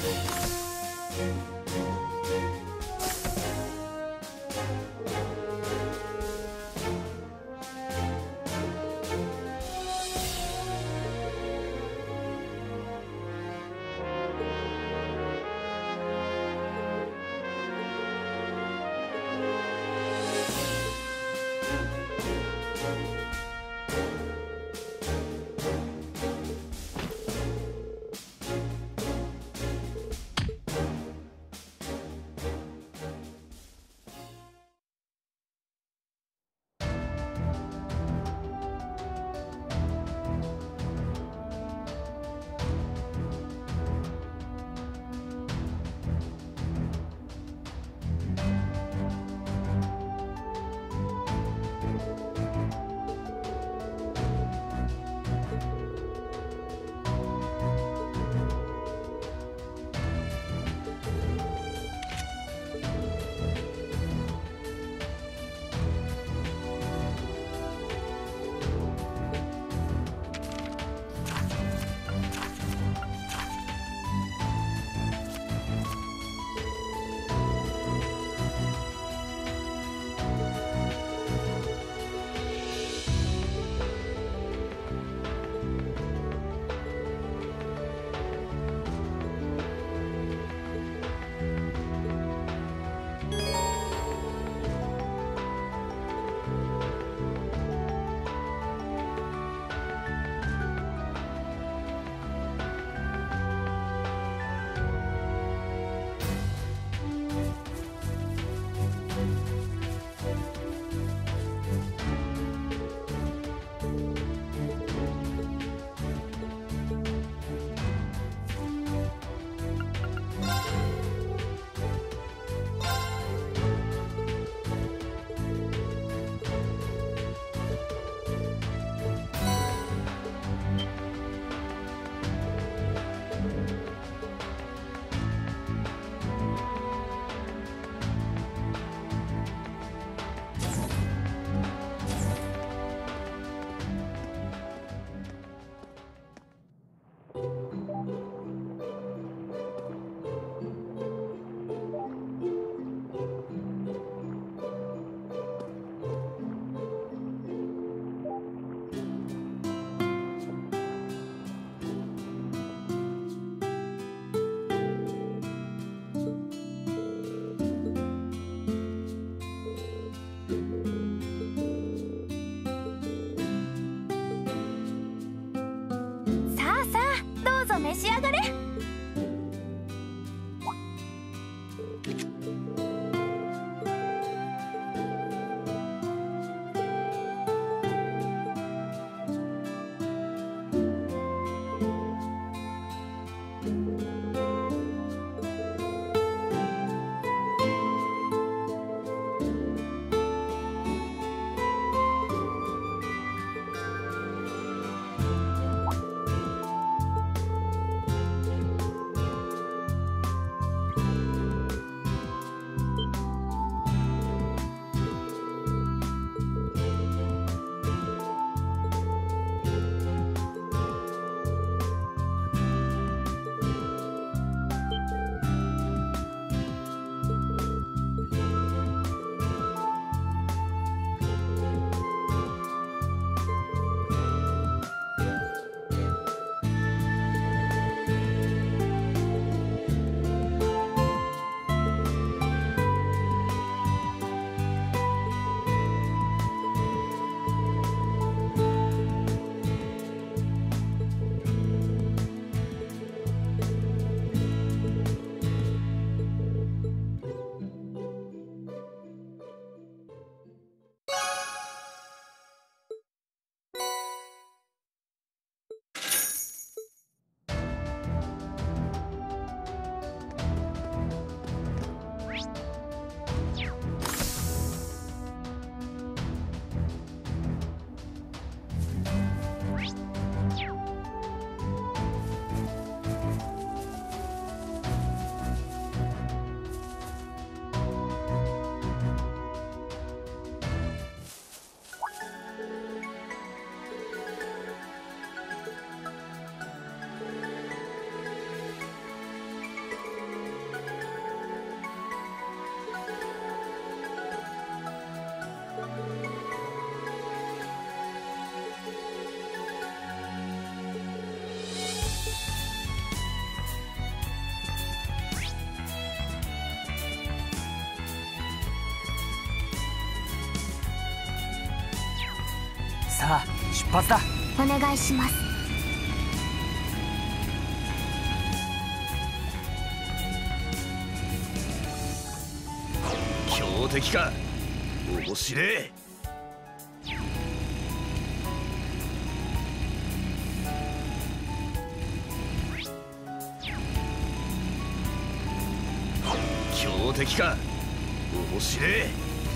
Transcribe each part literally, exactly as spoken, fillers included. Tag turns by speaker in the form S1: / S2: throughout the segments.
S1: 召し上がれ。
S2: 出発だ。
S1: お願いします。
S3: 強敵か。面白え。強敵か。面白え。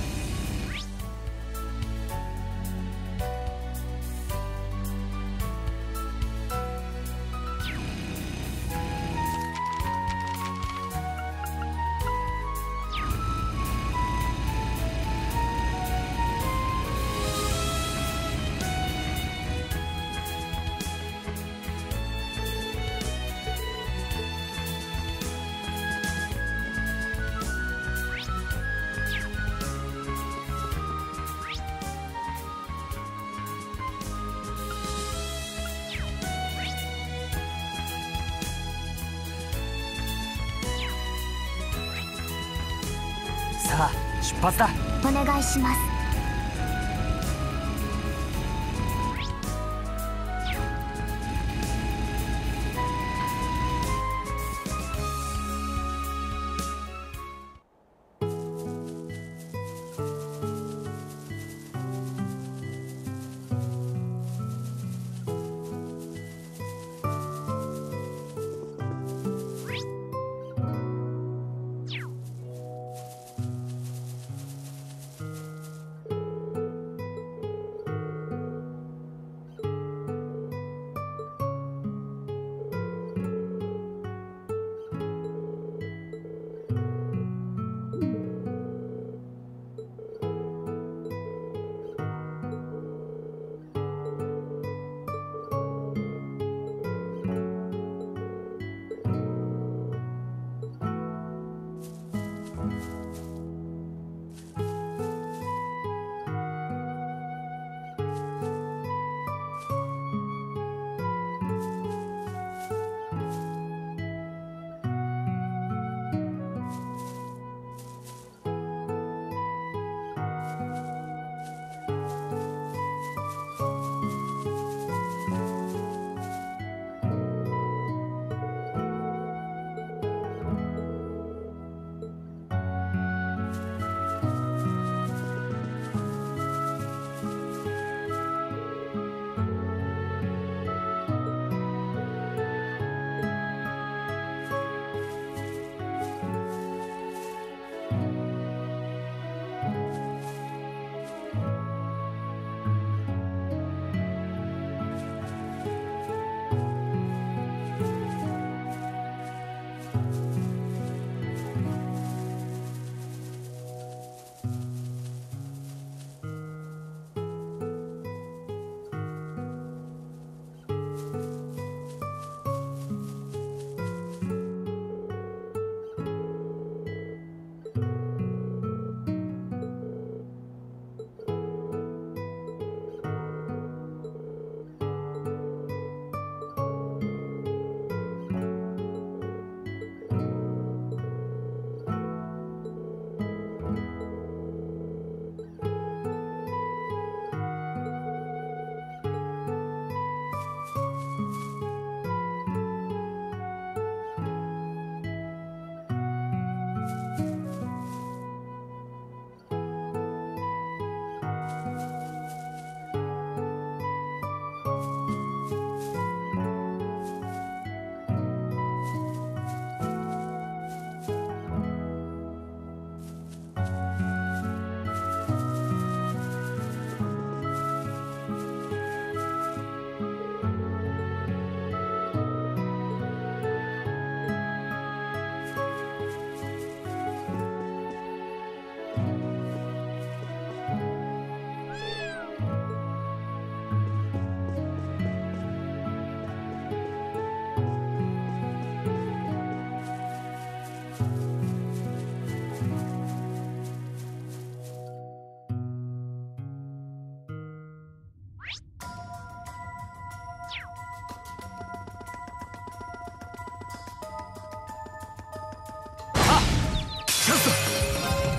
S2: さあ出発だ。
S1: お願いします。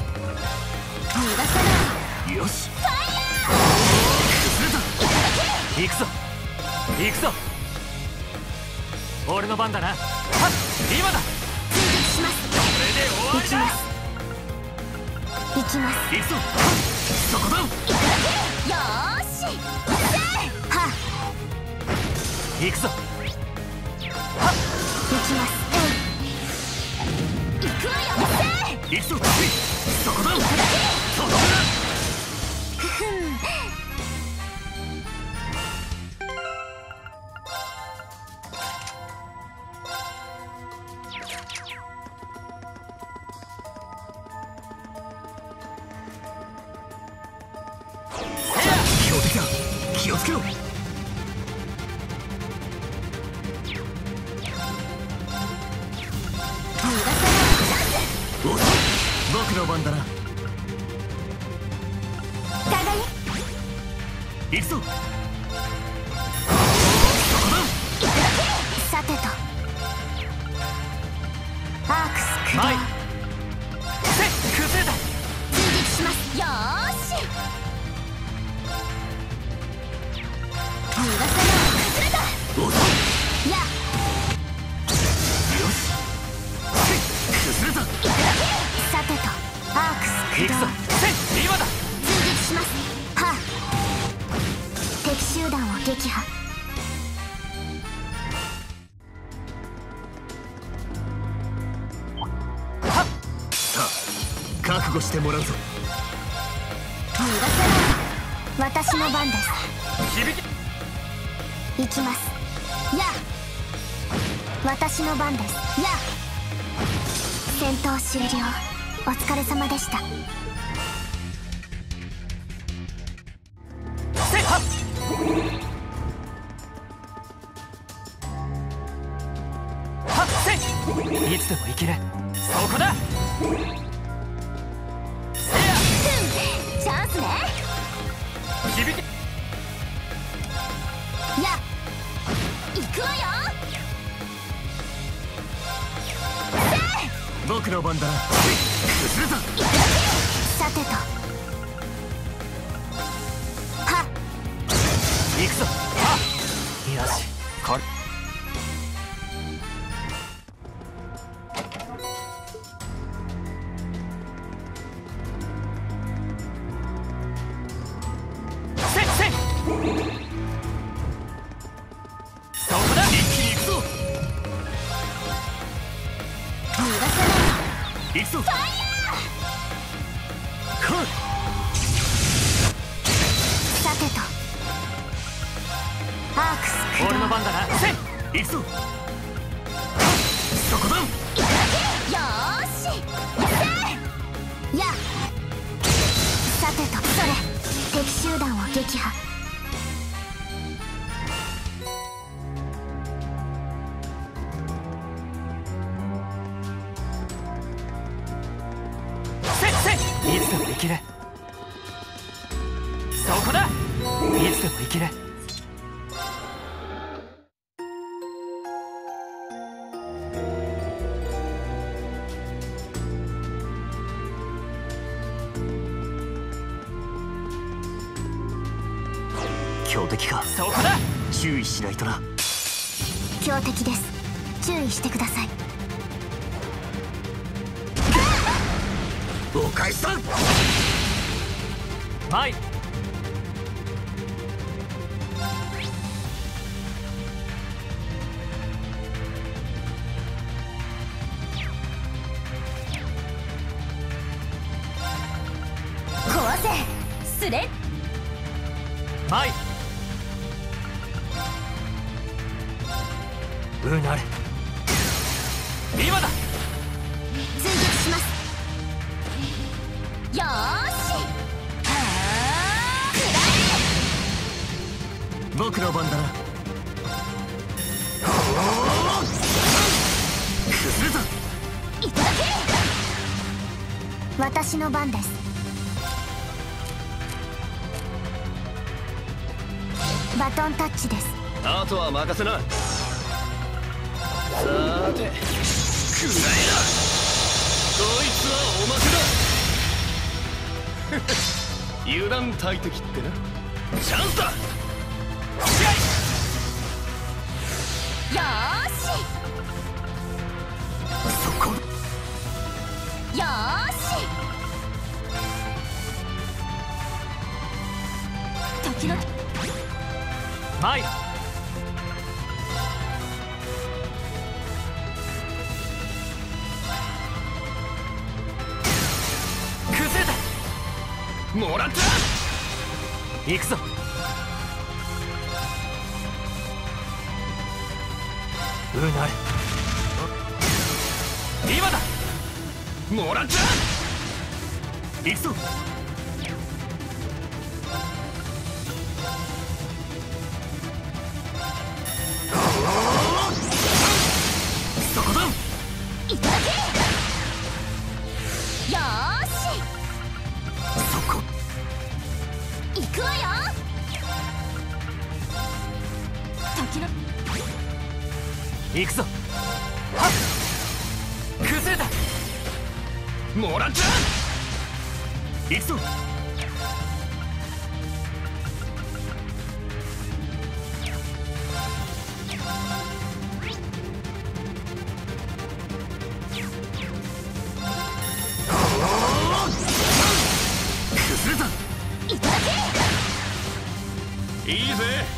S3: よし。
S1: ファイヤー。
S3: 崩れた。
S2: 行くぞ行くぞ。俺の番だな。はっ今だ。
S1: 追撃します。
S2: これで終わりだ。
S1: 行きます。
S2: 行くぞ。そこだ。
S1: よーし。はっ
S2: 行くぞ。はっ
S1: 行きます。行くわよ。
S2: 行くぞ。そこだ。とどめだ。
S1: ふふん。
S2: 標的だ。気をつけろ。僕の番だな。行くぞ。
S1: さてとアークス駆動。
S2: 前せ崩れた。
S1: 追撃します。よーし。逃がさない。崩れた。や
S2: よし崩れた。
S1: さてとアークス駆動。
S2: 行くぞ。せ今だ。
S1: 追撃します。はあ敵集団を撃破。
S2: さあ覚悟してもらうぞ。
S1: 逃がさない。私の番です。
S2: 響き
S1: 行きます。や私の番です。や戦闘終了。お疲れ様でした。
S2: せはっはっせいつでも生きる。そこだ。せや
S1: チャンスね。
S2: 響き
S1: や行くわよ。
S2: 僕の番だな。崩れた。
S1: さてとはっ
S2: 行くぞ。はっよしこれせせそこだ。一気に行くぞ。
S1: 逃がさない。
S2: 行くぞ。ファイヤー。
S1: さてとアークス駆動。
S2: 俺の番だな。せ行くぞ。そこだ。
S1: よーし。やさてとそれ敵集団を撃破。
S2: せせいつでも生きる。そこだ。いつでも生きる。強敵か。そこだ。注意しないとな。
S1: 強敵です。注意してください。
S2: お返しだ。前
S1: 壊せすれ。
S2: 前うなれ。今だ。
S1: 追撃します。よーし。はあ
S2: 僕の番だな。崩れた。
S1: いただけ。私の番です。バトンタッチです。
S3: あとは任せな。さーて、くらえだ。こいつはおまけだ。油断大敵ってな。チャンスだ。
S2: スマイル。崩れた。
S3: もらった。
S2: 行くぞ。うなる。今だ。
S3: もらった。
S2: 行くぞ。そこだ。
S1: いただけ。よーし、
S2: そこ。
S1: 行くわよ。時の
S2: 行くぞ。はっ、崩れた。
S3: もらった。
S2: 行くぞ。崩れた。
S1: いただけ。
S3: いいぜ。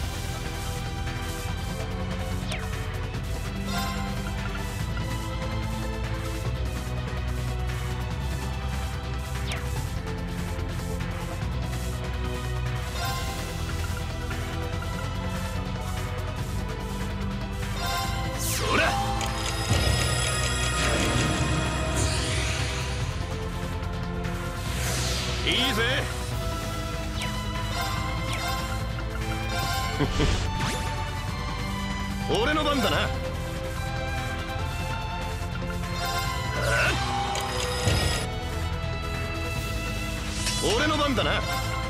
S3: そら。いいぜ。俺の番だな。俺の番だな。さ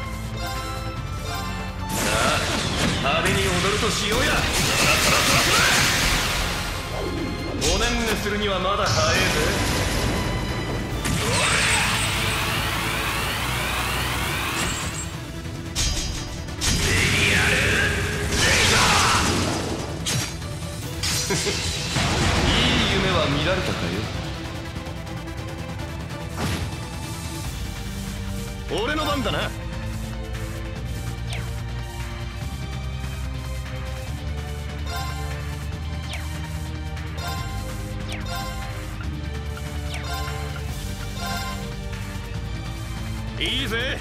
S3: あ、派手に踊るとしようや。おねんねするにはまだ早えぜ。いい夢は見られたかよ。俺の番だな。いいぜ。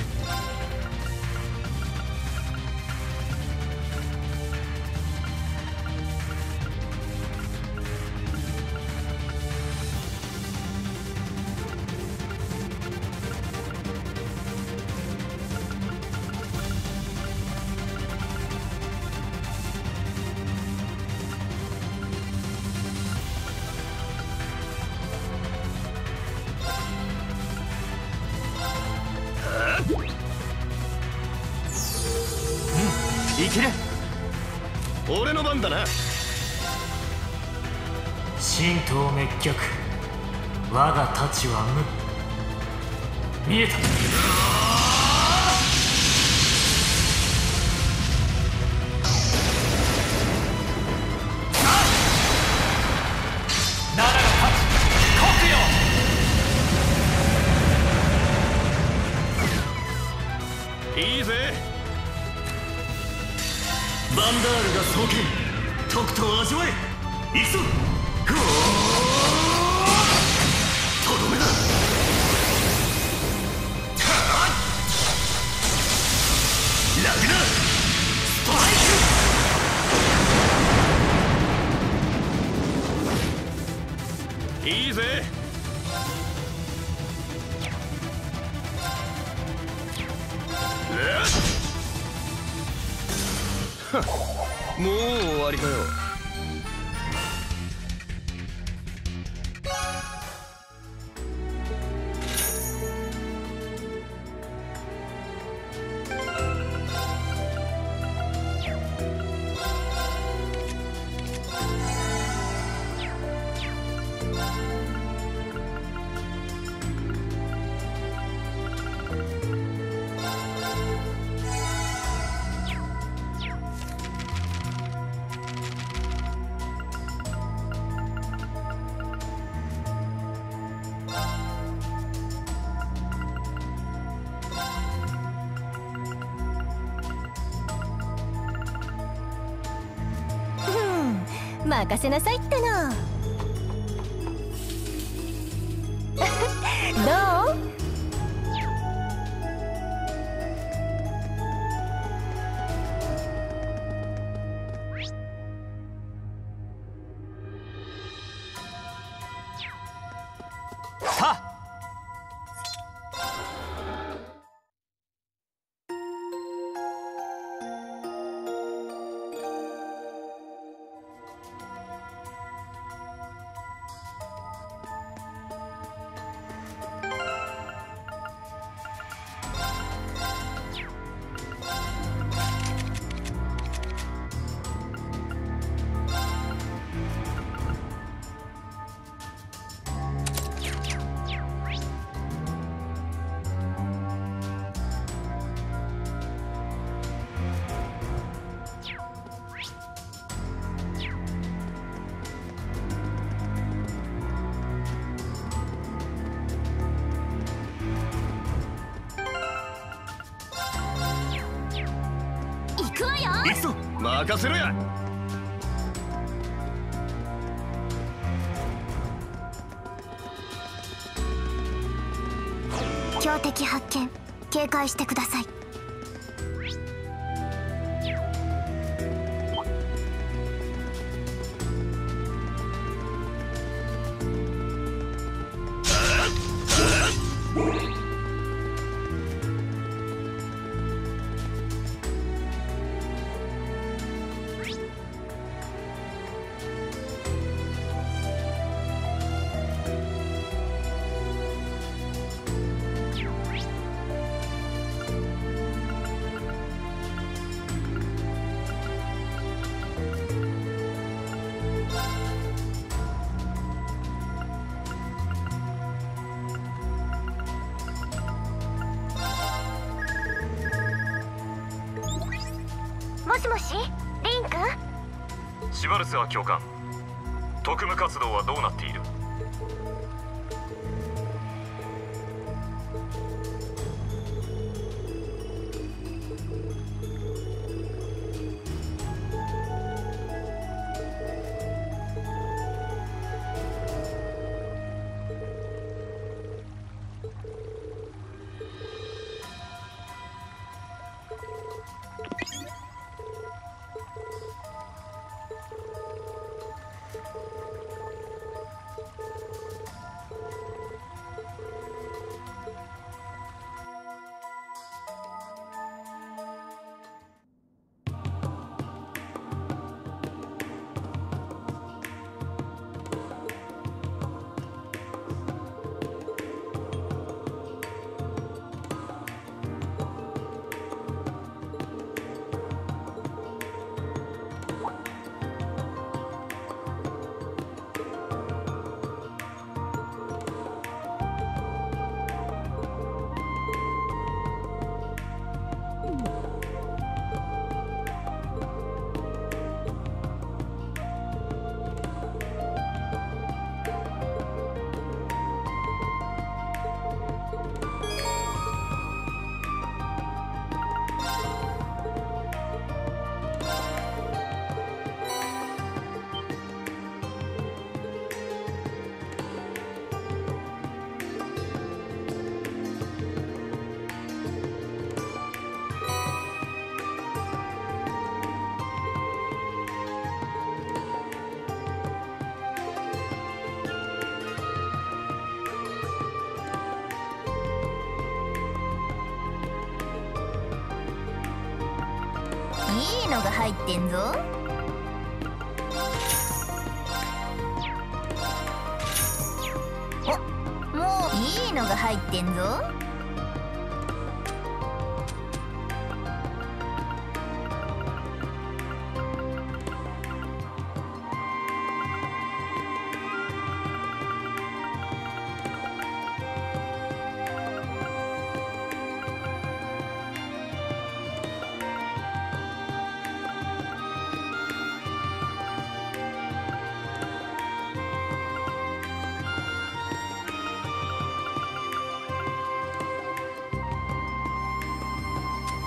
S2: いける。
S3: 俺の番だな。
S2: 神道滅却、我が太刀は無。見えた。奈良が勝ち、国よ。
S3: いいぜ。
S2: バンダールが創建、とくと味わえ。行くぞ。とどめだ。ラグナストライク。
S3: いいぜ。もう終わりかよ。
S4: 任せなさいっての。どう？
S3: 行くぞ、任せろや。
S1: 標的発見、警戒してください。もしもし、リン君？
S5: シバルスは教官、特務活動はどうなっている？
S4: いいのが入ってんぞ。お、もういいのが入ってんぞ。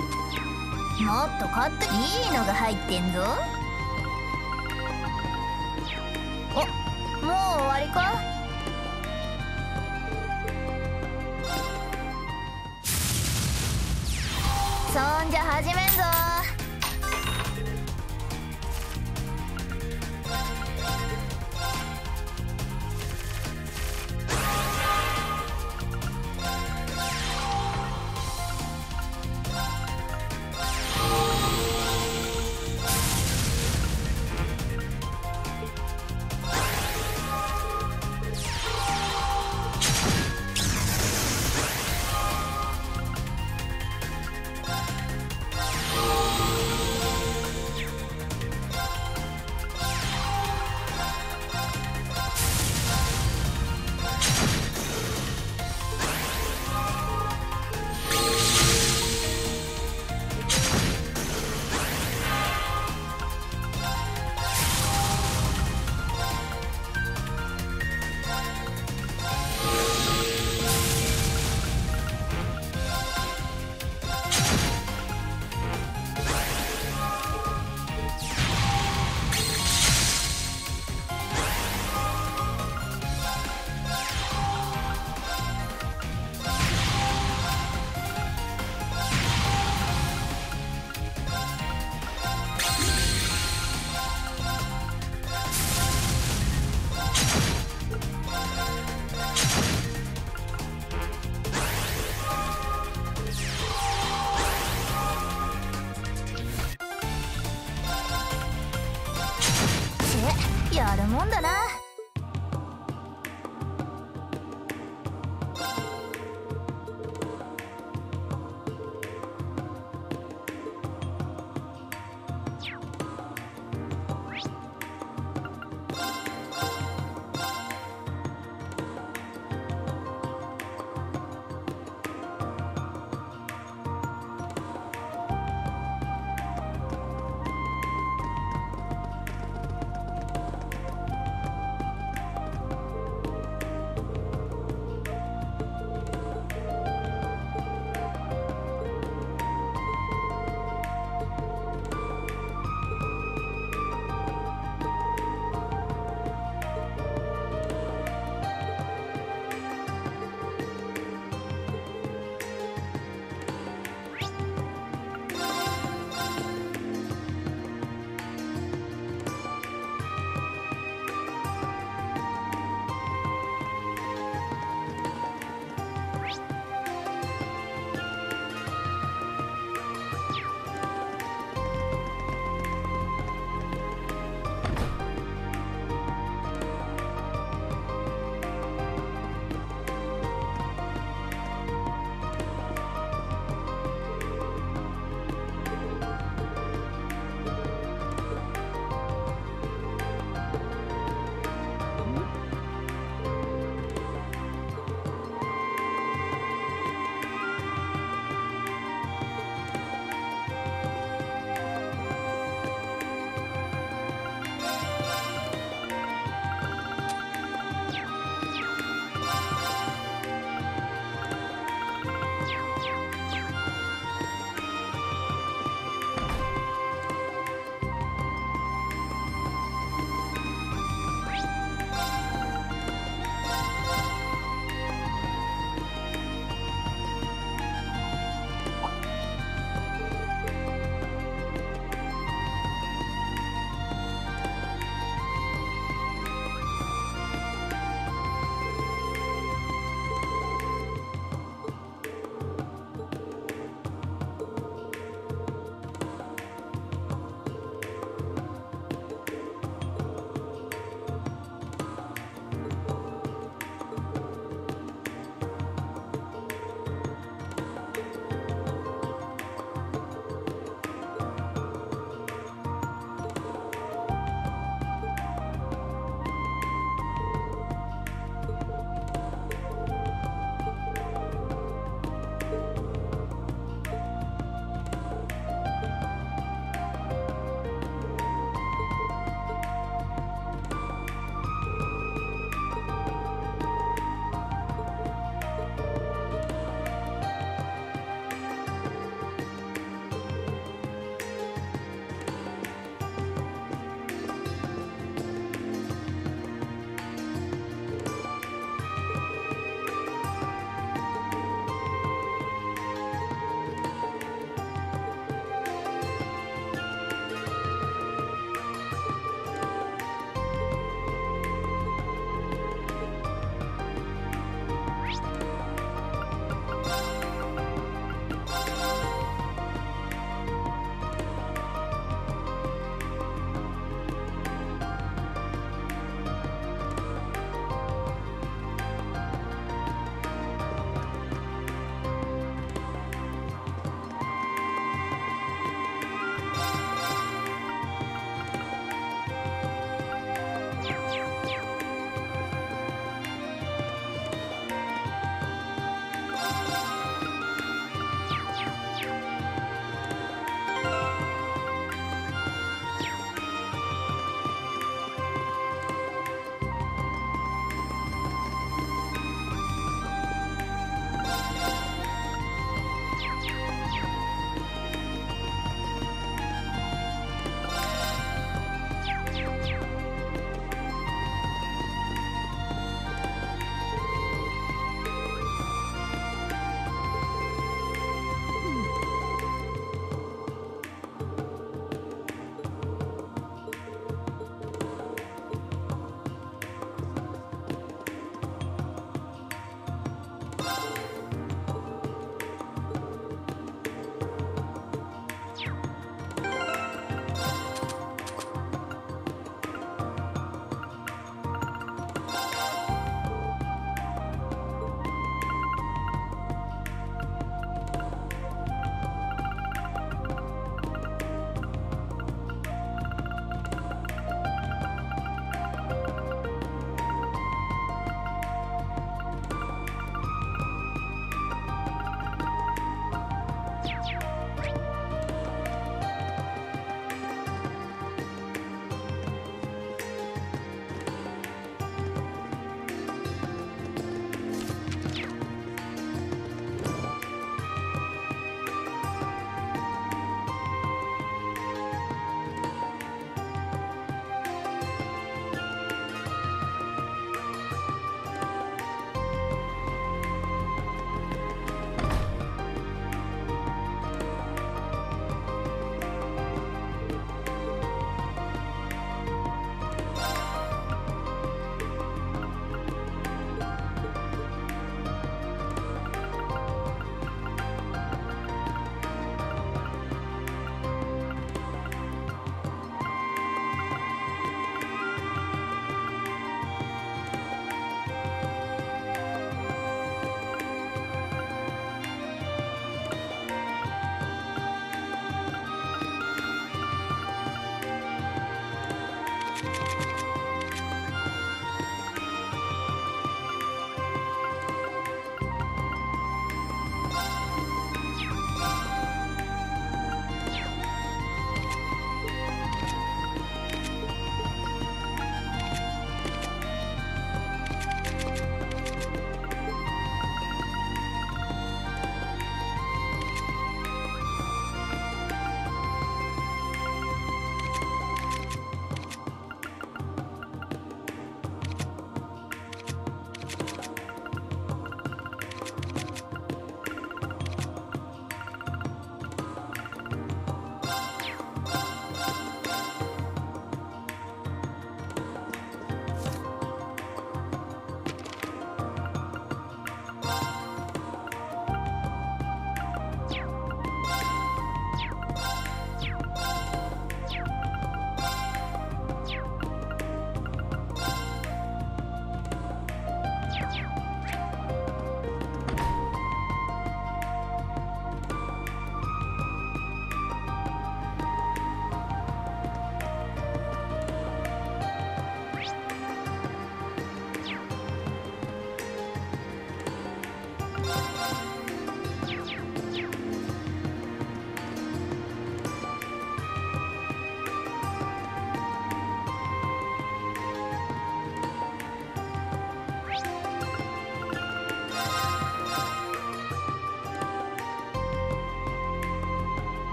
S4: もっと買っていいのが入ってんぞ。 りか。そんじゃ始めんぞ。やるもんだな。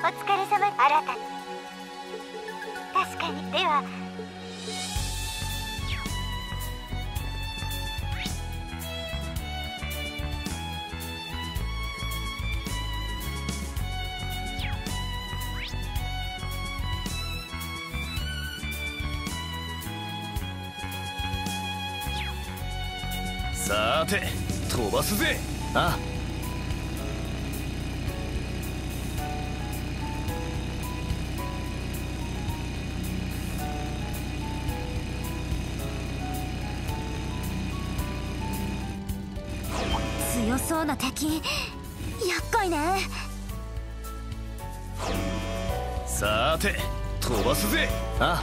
S1: お疲れ様。新たに確かに。では
S3: さーて飛ばすぜ。あ
S1: 強そうな敵、厄介ね。
S3: さーて飛ばすぜ。あ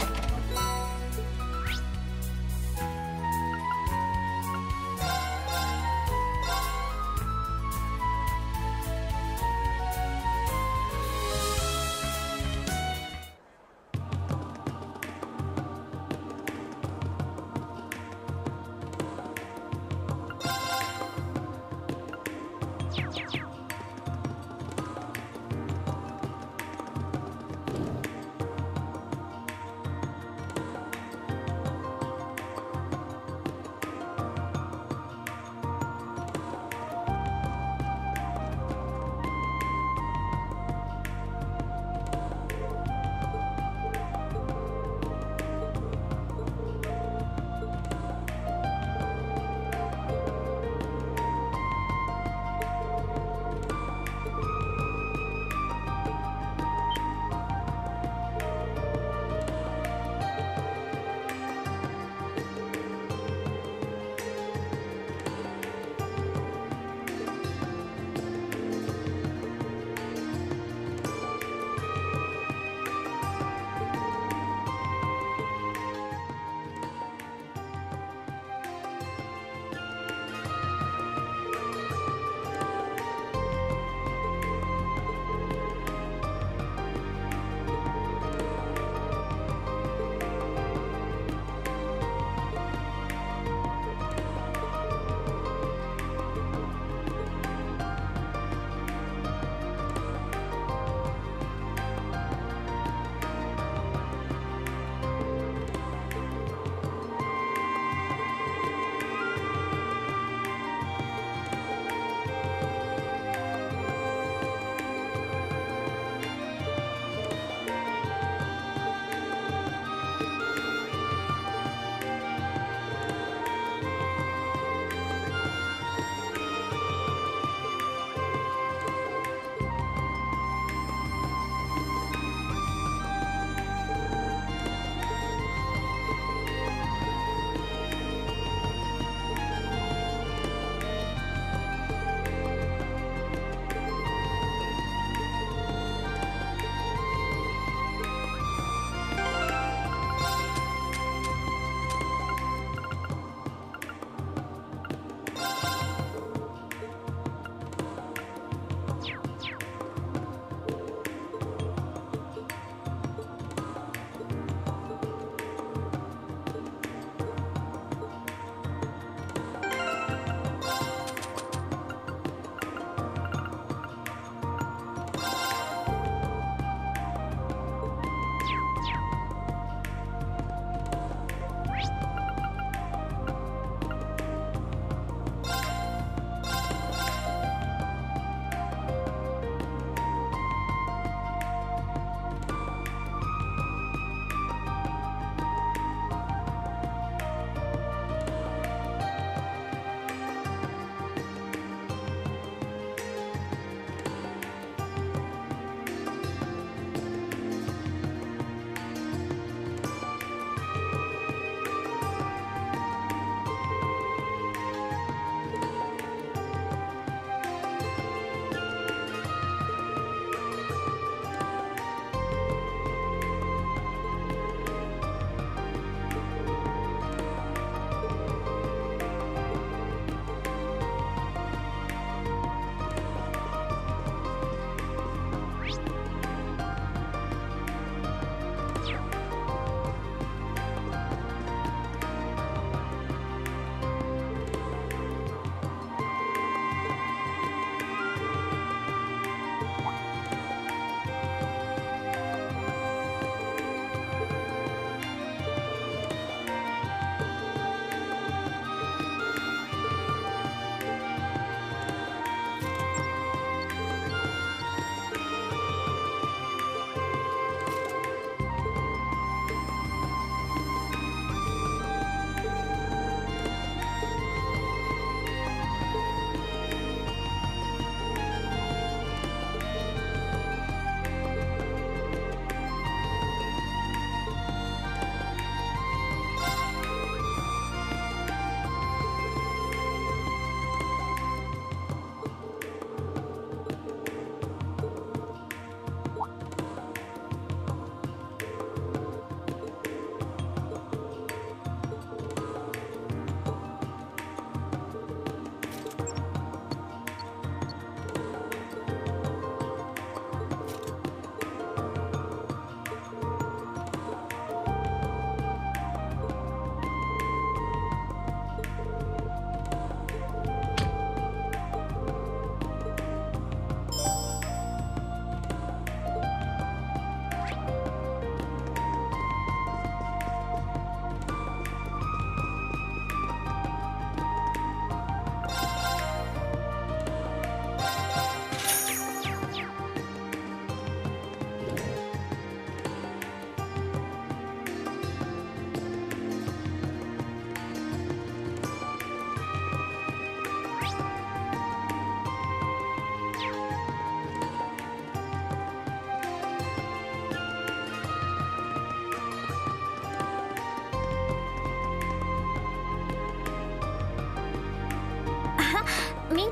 S1: み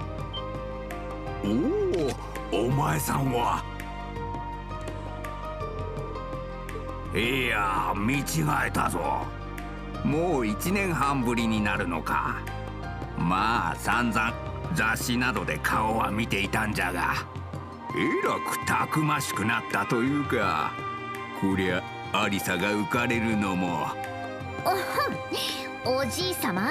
S6: おお、お前さんは。いや、見違えたぞ。もう一年半ぶりになるのか。まあ散々雑誌などで顔は見ていたんじゃが、えらくたくましくなったというか、こりゃアリサが浮かれるのも。
S1: おほん、おじいさま。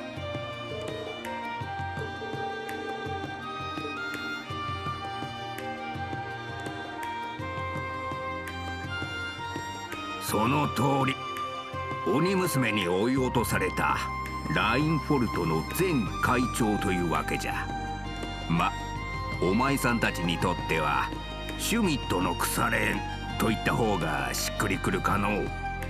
S6: その通り、鬼娘に追い落とされたラインフォルトの前会長というわけじゃ。ま、お前さんたちにとってはシュミットの腐れ縁といった方がしっくりくるかのう。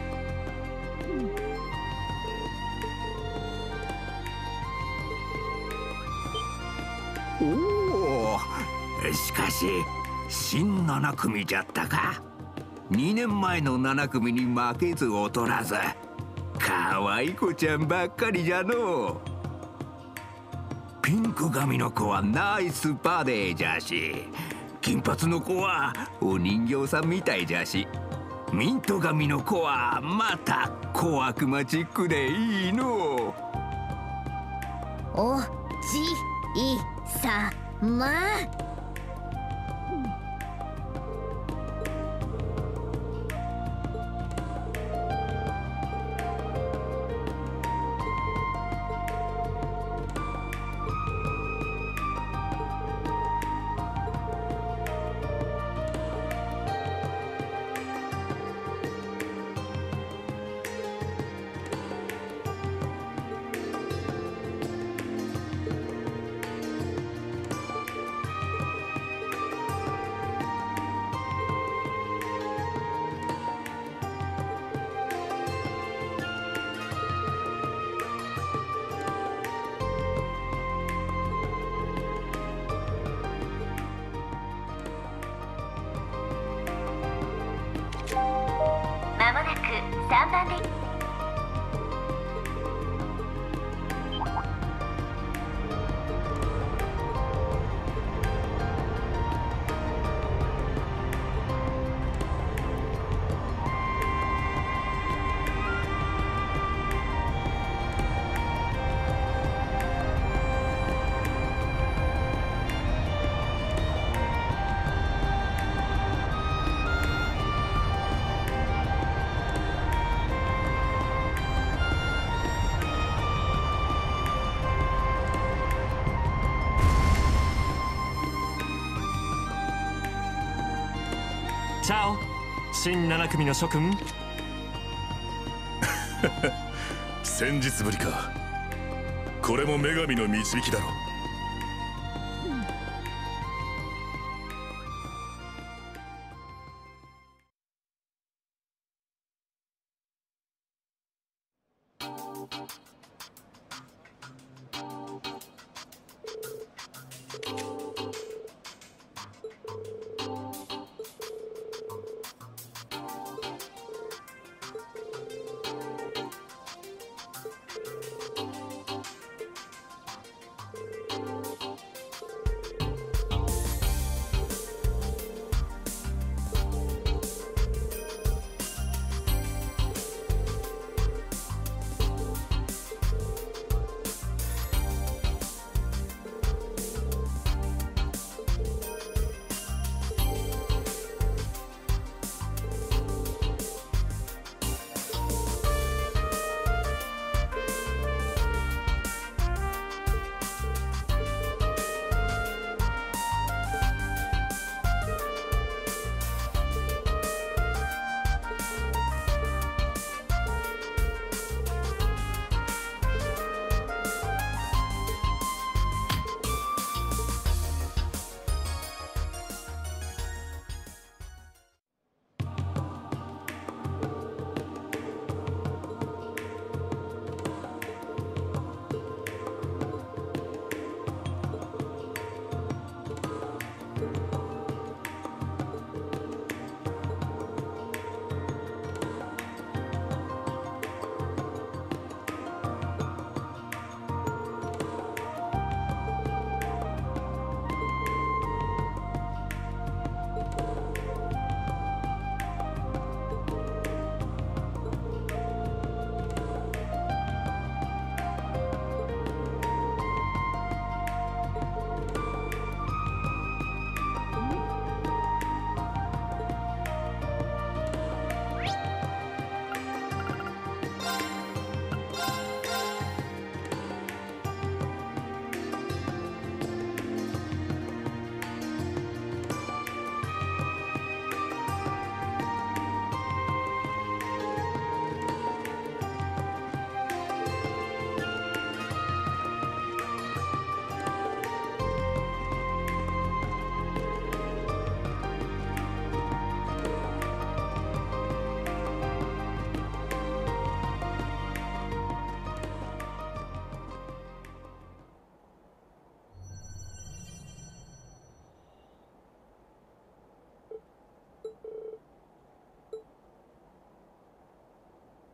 S6: おお、しかし新七組じゃったか。にねんまえの七組に負けず劣らず、かわいい子ちゃんばっかりじゃのう。ピンク髪の子はナイスバデーじゃし、金髪の子はお人形さんみたいじゃし、ミント髪の子はまた小悪魔チックでいいのう。
S1: おじいさま。
S7: まもなくさんばんで。
S2: チャオ、新七組の諸君。
S3: 先日ぶりか。これも女神の導きだろう。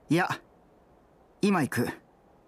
S8: いや、今行く。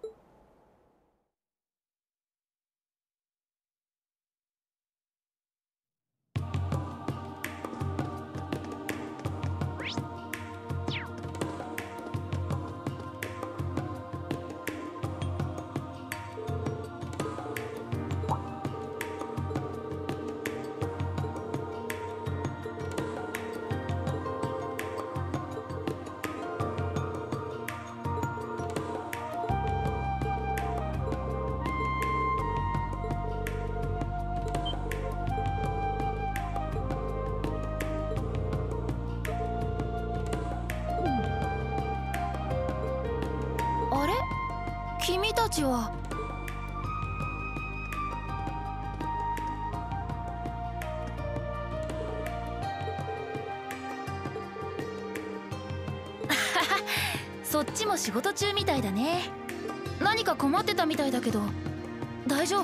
S4: あれ、君たちは。そっちも仕事中みたいだね。何か困ってたみたいだけど大丈夫？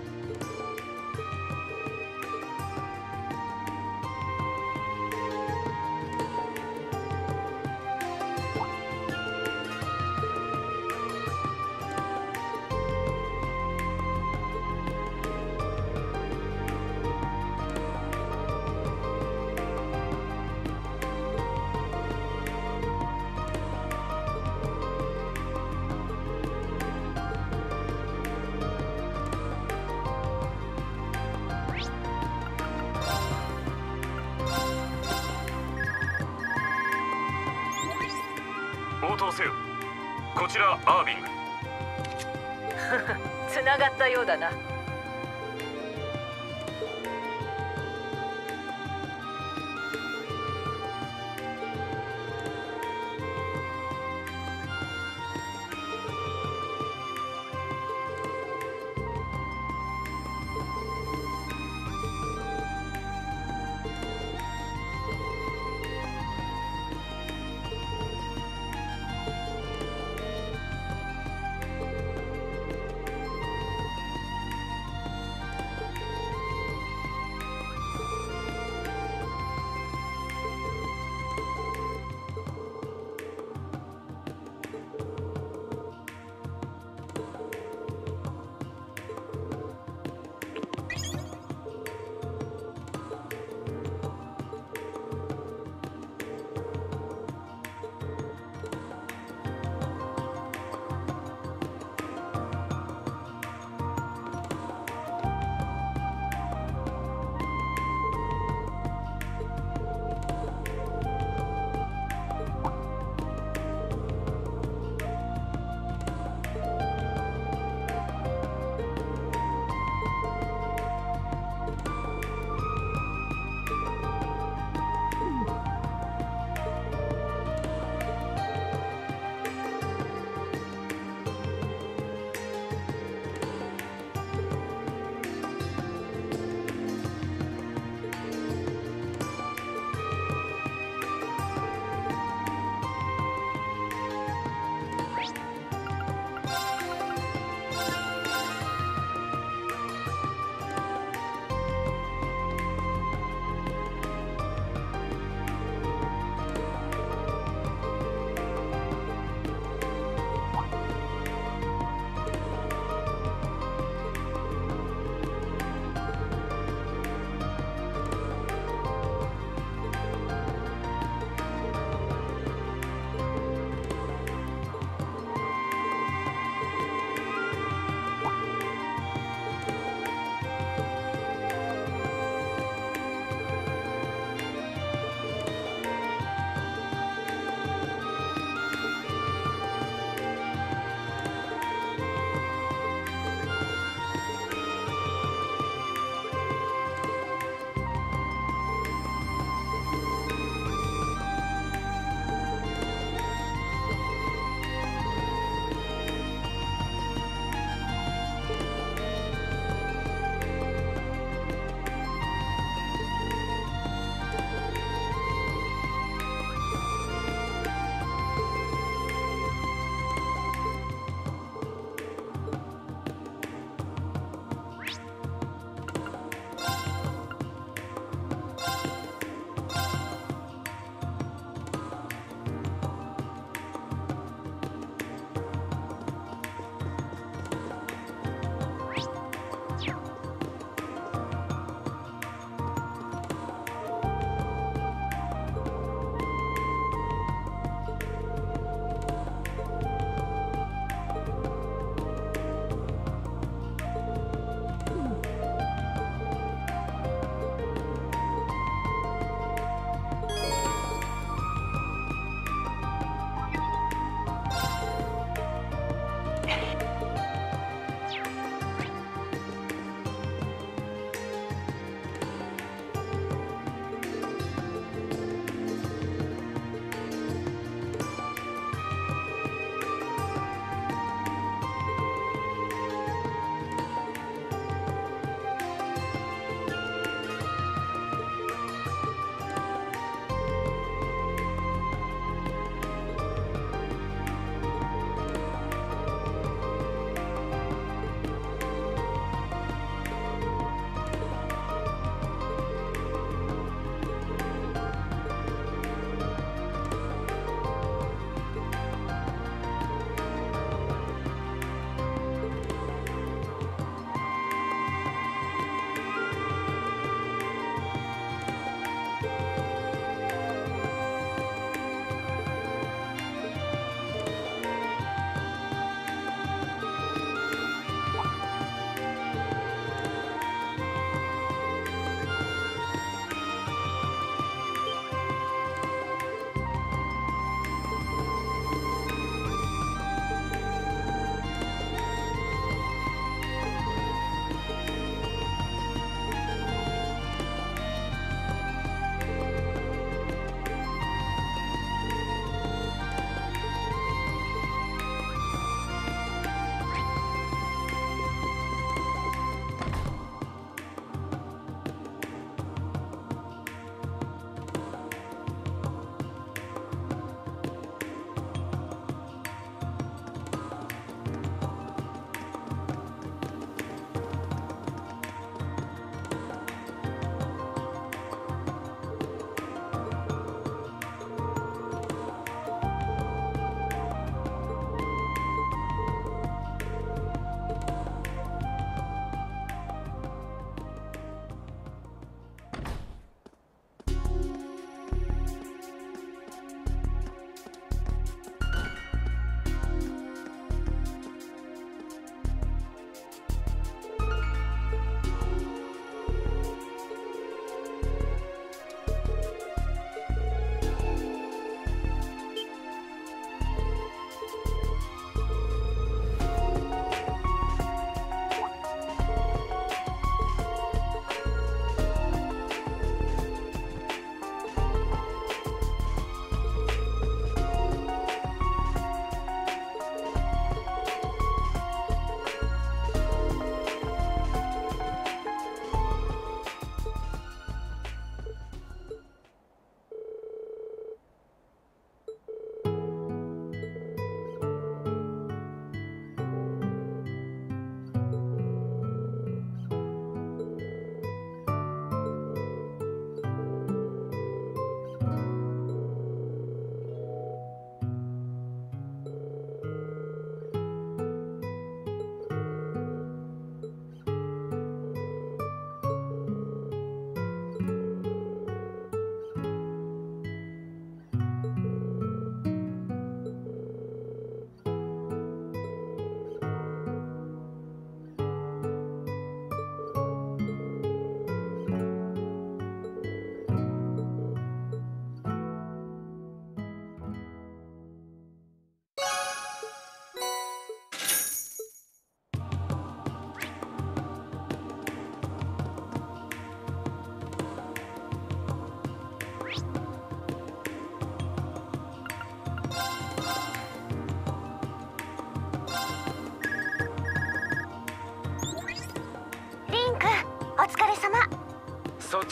S5: 応答せよ。こちらアービング。
S9: つながったようだな。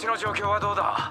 S9: ちの状況はどうだ？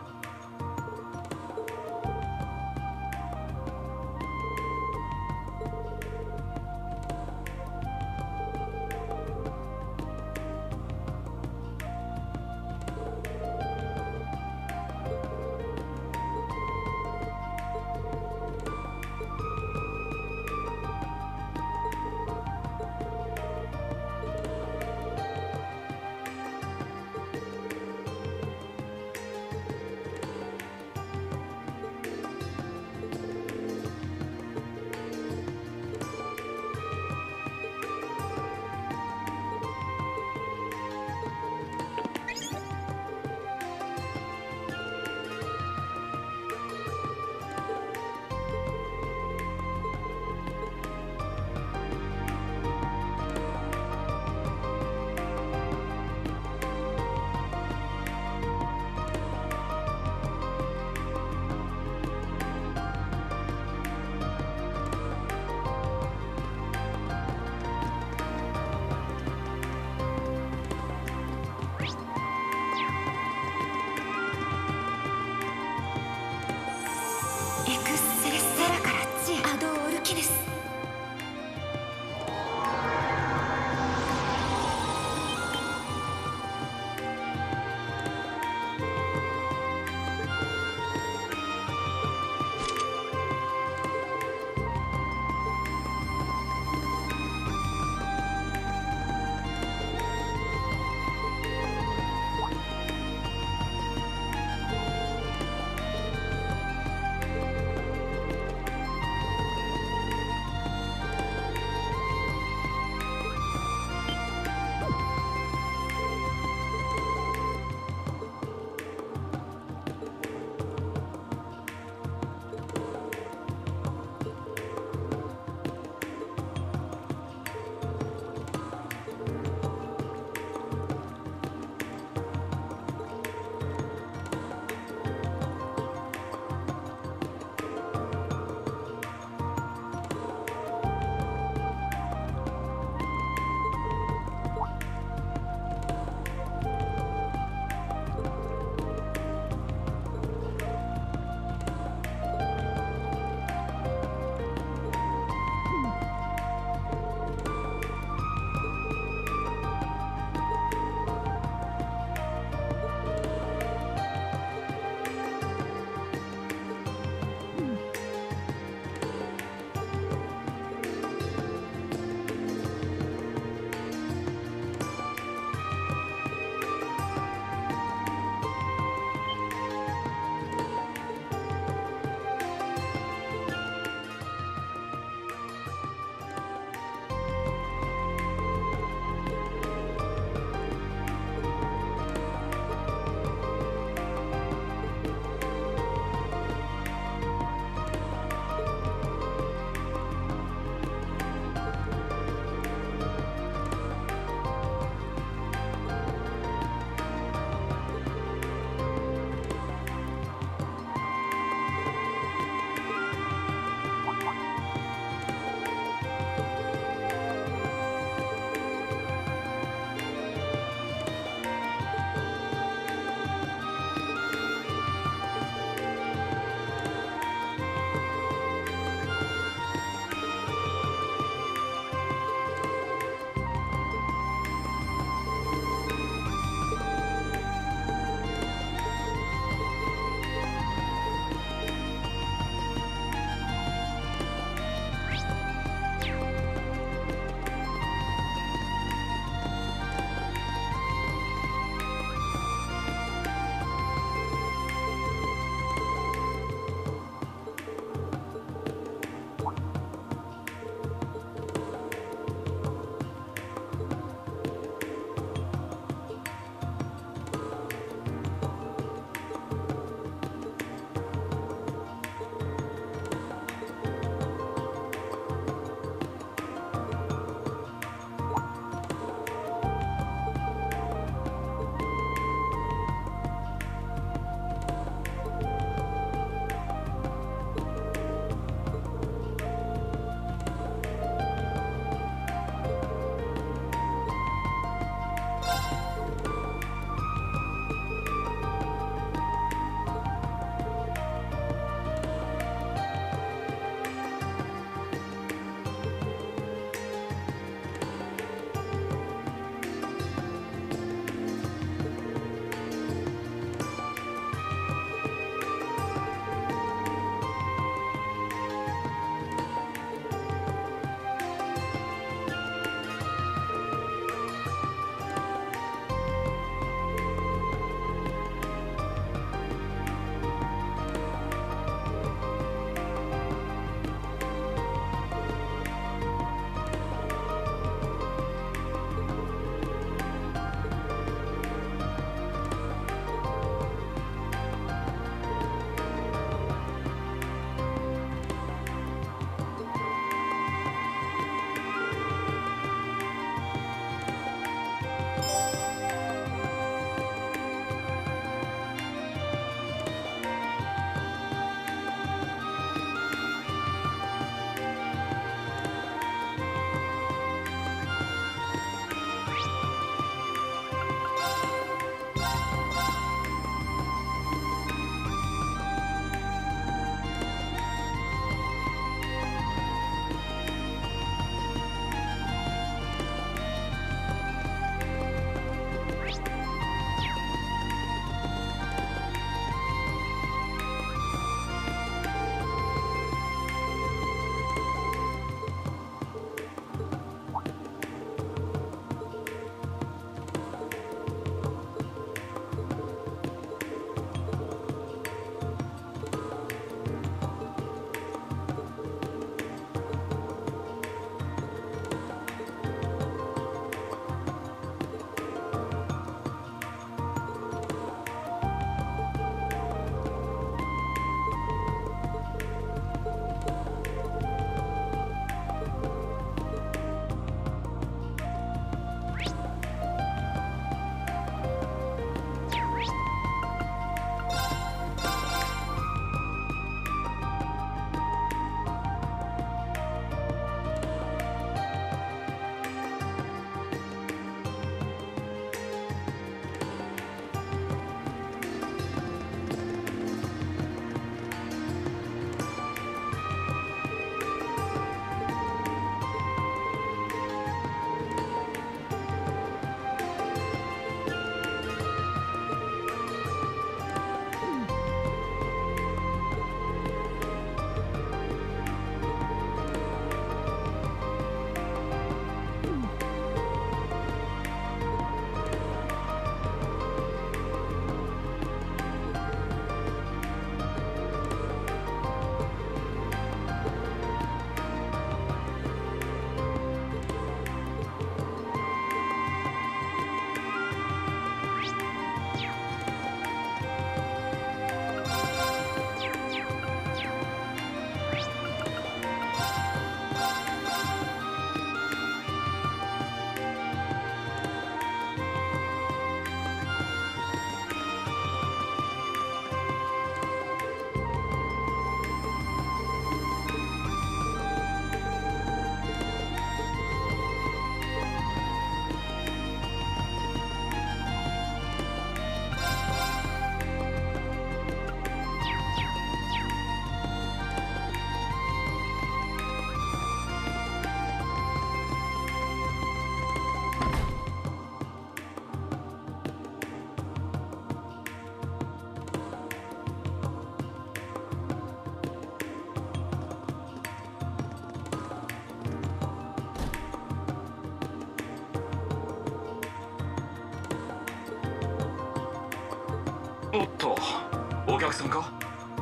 S5: おっと、お客さんか？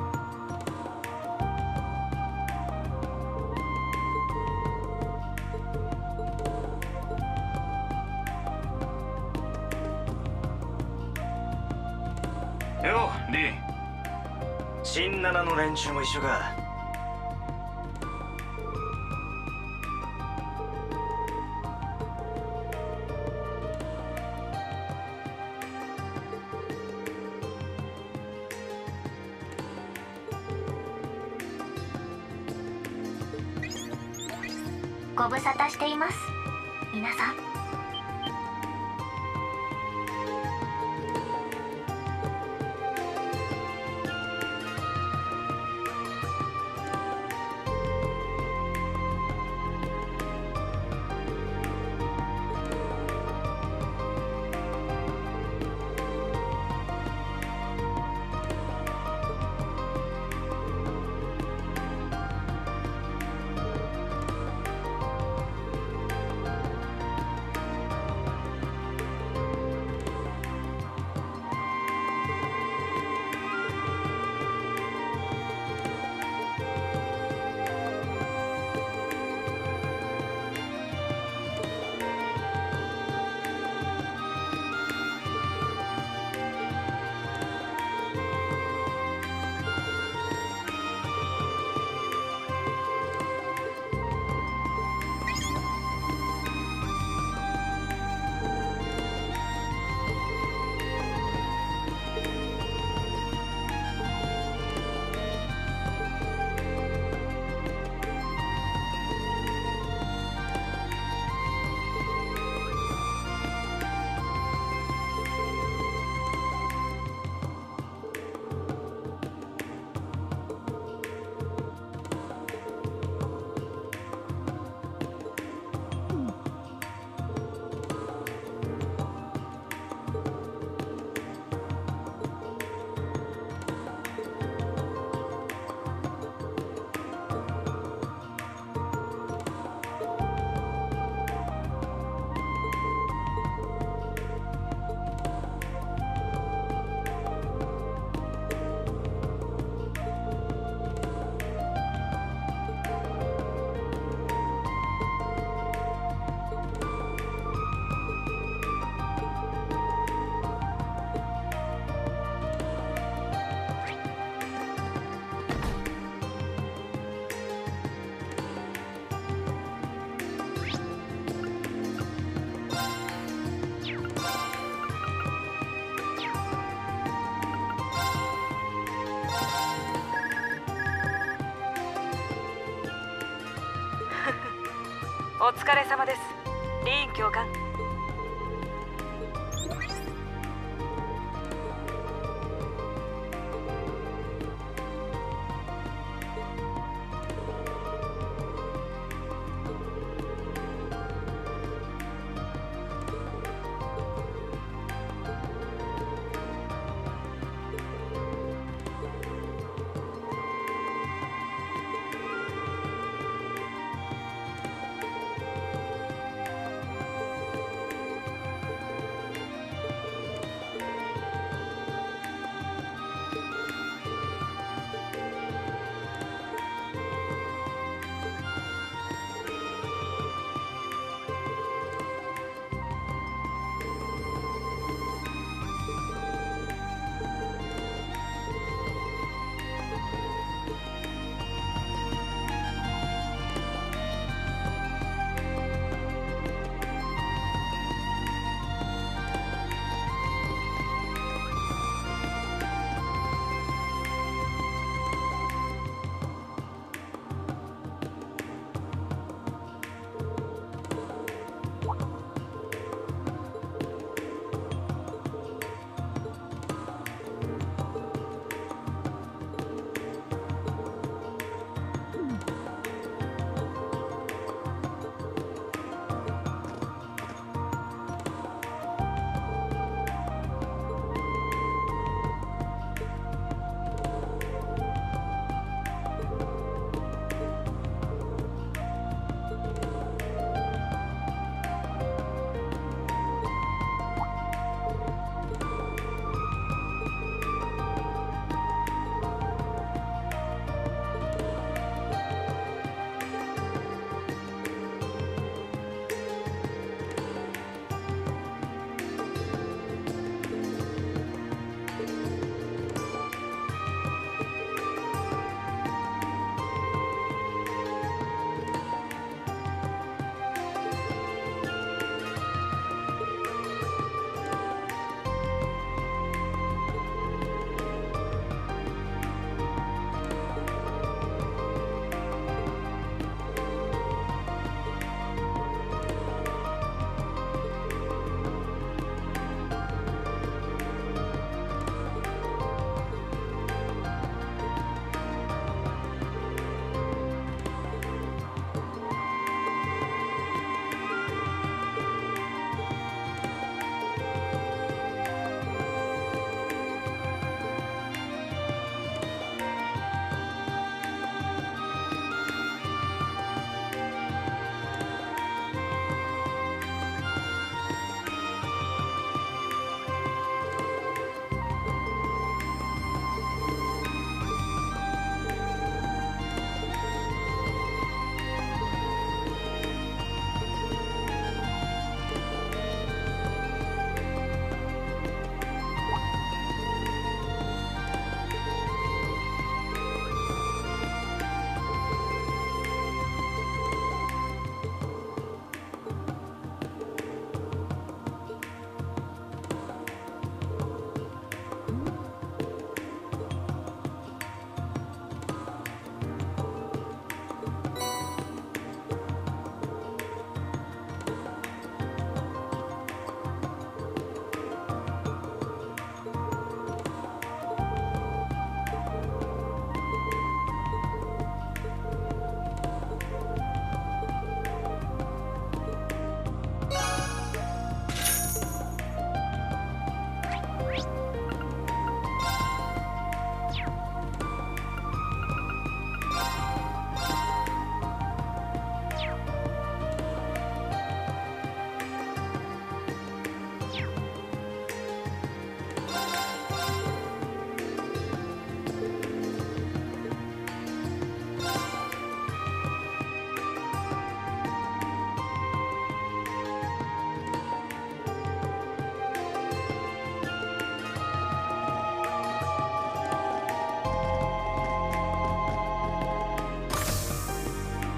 S9: よう、リン。新七の連中も一緒か。
S7: ご無沙汰しています、皆さん。
S10: お疲れ様です、リーン教官。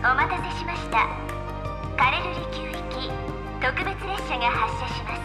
S7: お待たせしました。カレルリ級行き特別列車が発車します。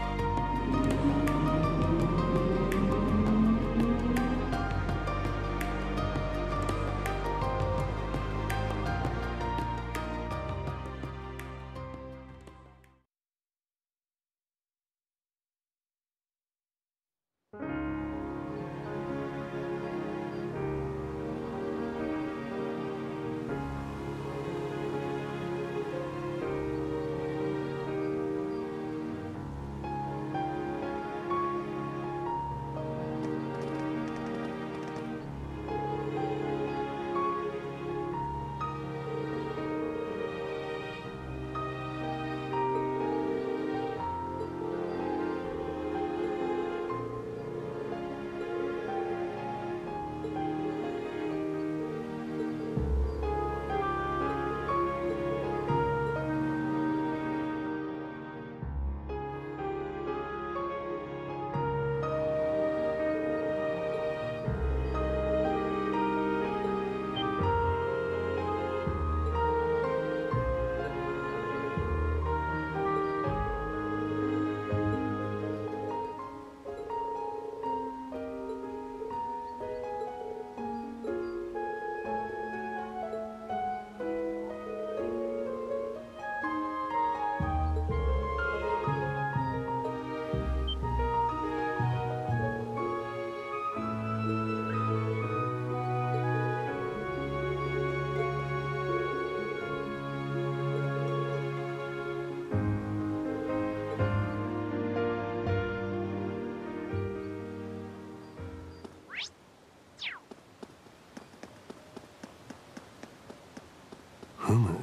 S6: ふむ。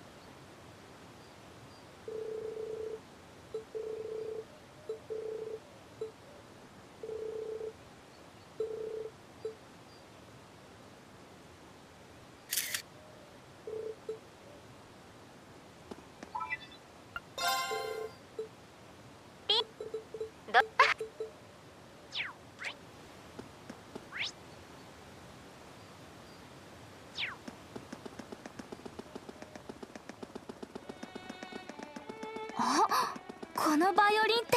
S1: あ、このバイオリンって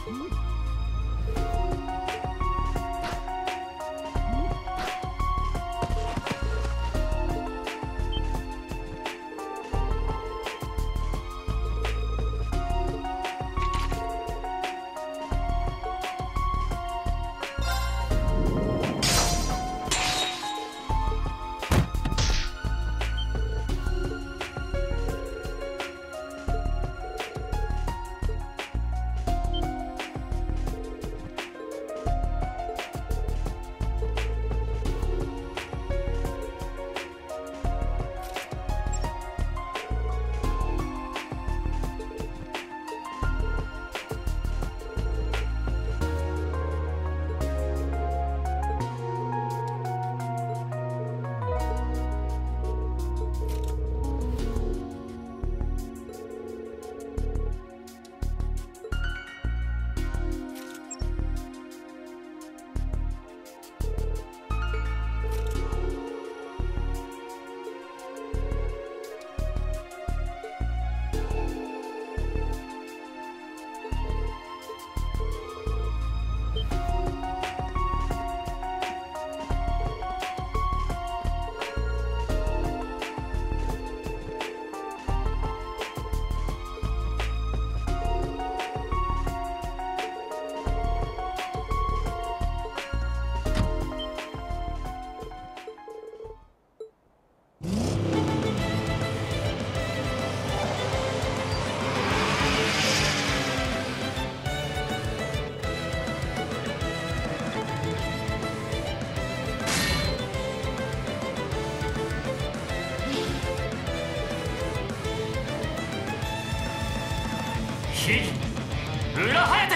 S2: 裏ハヤテ。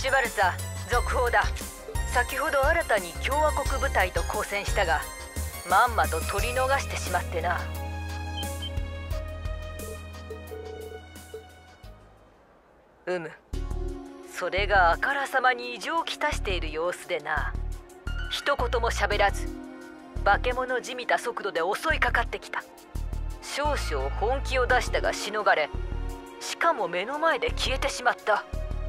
S10: シュバルツァ、続報だ。先ほど新たに共和国部隊と交戦したが、まんまと取り逃してしまってな。うむ、それがあからさまに異常をきたしている様子でな。一言も喋らず、化け物じみた速度で襲いかかってきた。少々本気を出したがしのがれ、しかも目の前で消えてしまった。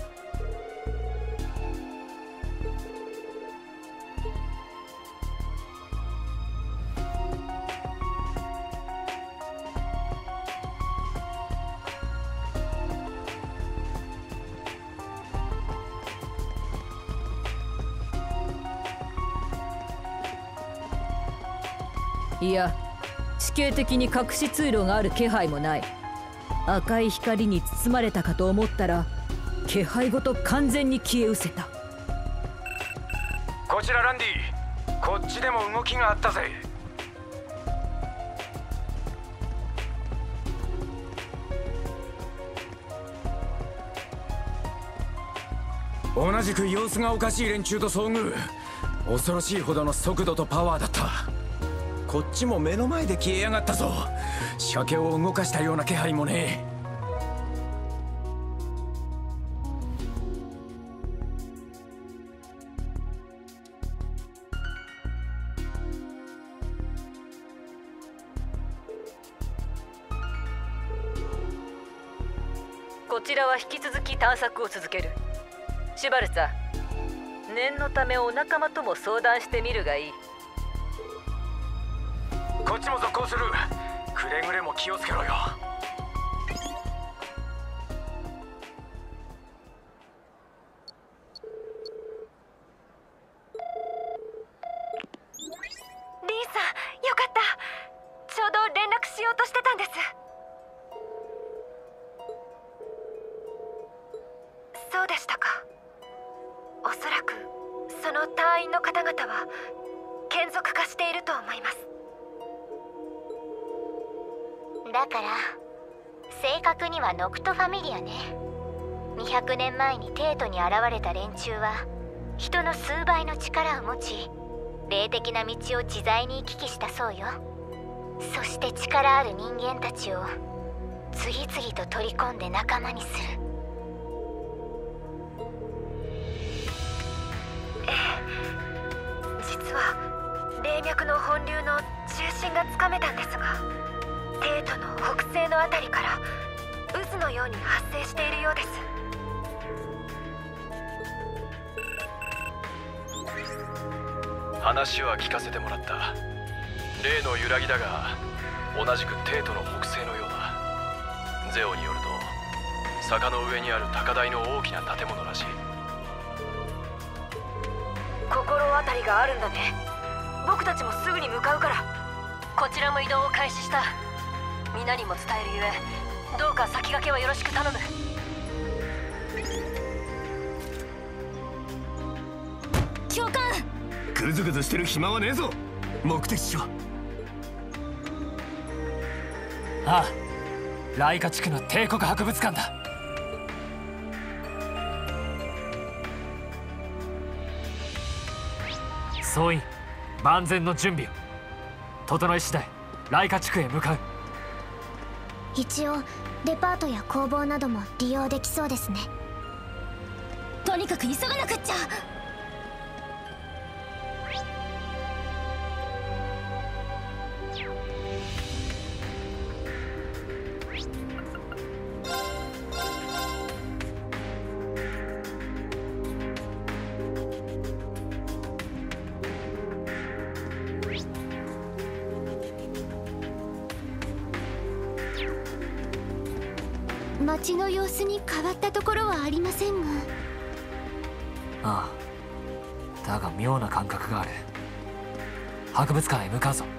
S11: いや、地形的に隠し通路がある気配もない。赤い光に包まれたかと思ったら、気配ごと完全に消え失せた。
S12: こちらランディ、こっちでも動きがあったぜ。同じく様子がおかしい連中と遭遇。恐ろしいほどの速度とパワーだった。こっちも目の前で消えやがったぞ。仕掛けを動かしたような気配もねえ。
S10: こちらは引き続き探索を続ける。シュバルツァ、念のためお仲間とも相談してみるがいい。
S12: こっちも続行する。くれぐれも気をつけろよ。
S13: リンさん、よかった。ちょうど連絡しようとしてたんです。そうでしたか。おそらくその隊員の方々は眷属化していると思います。
S1: だから正確にはノクトファミリアね。にひゃくねんまえに帝都に現れた連中は人の数倍の力を持ち、霊的な道を自在に行き来したそうよ。そして力ある人間たちを次々と取り込んで仲間にする。
S13: ええ、実は霊脈の本流の中心がつかめたんですが、帝都の北西のあたりから渦のように発生しているようです。
S5: 話は聞かせてもらった。例の揺らぎだが、同じく帝都の北西のようだ。ゼオによると坂の上にある高台の大きな建物らしい。
S10: 心当たりがあるんだね。僕たちもすぐに向かうから。こちらも移動を開始した。皆にも伝えるゆえ、どうか先駆けはよろしく頼む。
S4: 教官、
S6: グズグズしてる暇はねえぞ。目的地は？
S2: ああ、ライカ地区の帝国博物館だ。総員、万全の準備を。整い次第ライカ地区へ向かう。
S1: 一応デパートや工房なども利用できそうですね。
S4: とにかく急がなくっちゃ。
S1: 街の様子に変わったところはありませんが。
S2: ああ、だが妙な感覚がある。博物館へ向かうぞ。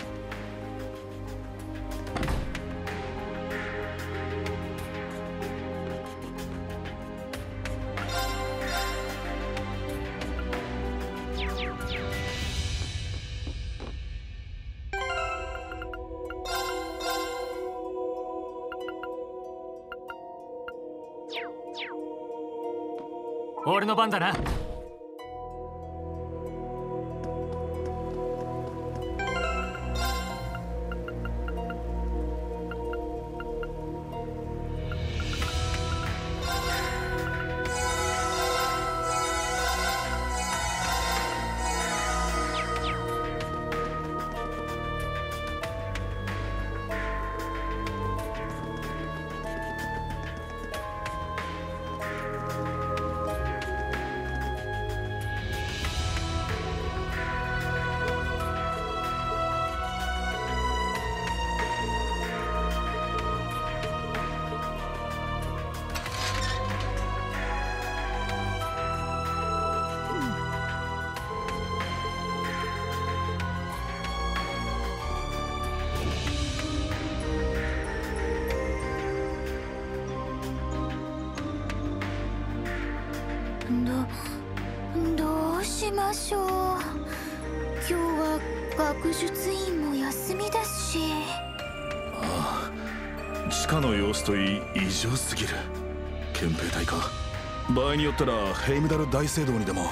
S2: 俺の番だな。
S14: どうしましょう。今日は学術院も休みですし。
S3: ああ、地下の様子といい異常すぎる。憲兵隊か。場合によったらヘイムダル大聖堂にでも。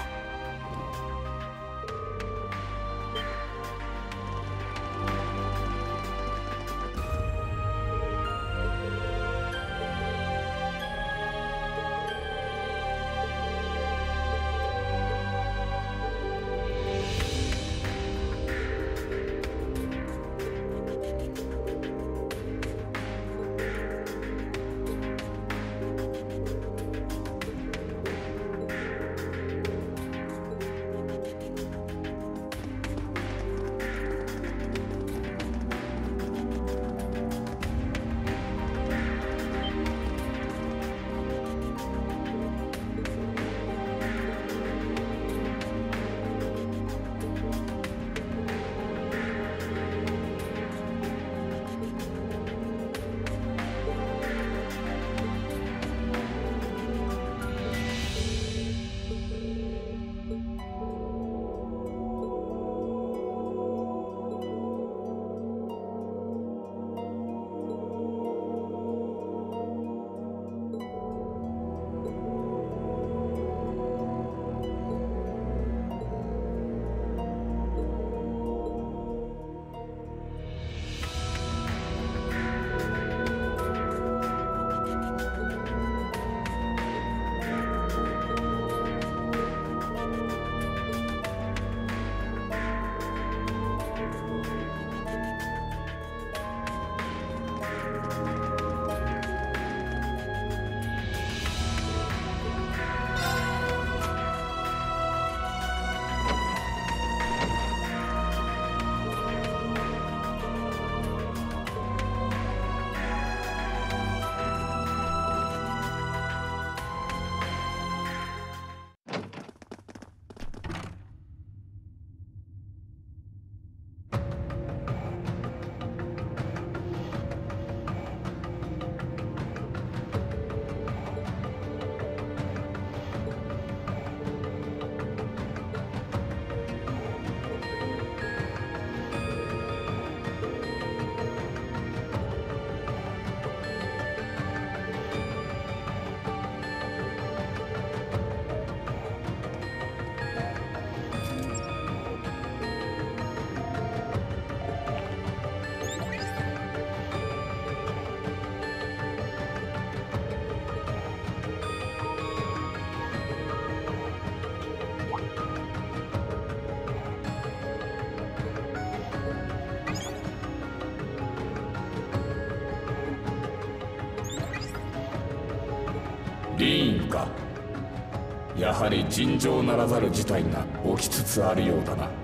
S15: リーンか。やはり尋常ならざる事態が起きつつあるようだな。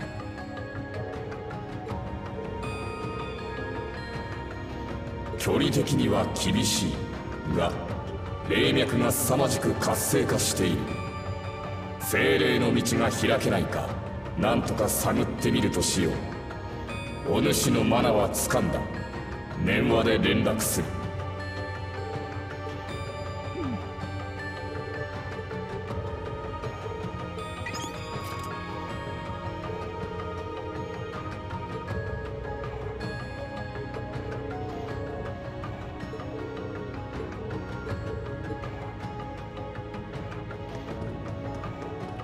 S15: 距離的には厳しいが、霊脈が凄まじく活性化している。精霊の道が開けないか、なんとか探ってみるとしよう。お主のマナは掴んだ。念話で連絡する。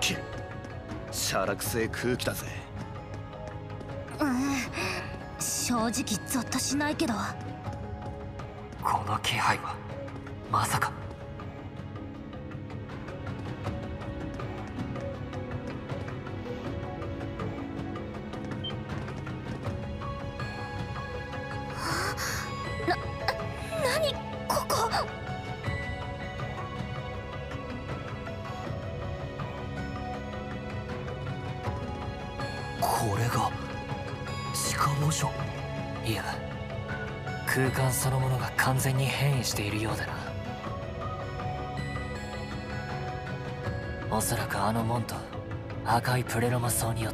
S3: シャラくせえ空気だぜ。
S14: うん正直ゾッとしないけど。
S2: この気配はまさか。
S14: な、何ここ。
S2: これが地下墓所。いや、空間そのものが完全に変異しているようだな。おそらくあの門と赤いプレロマ層によって。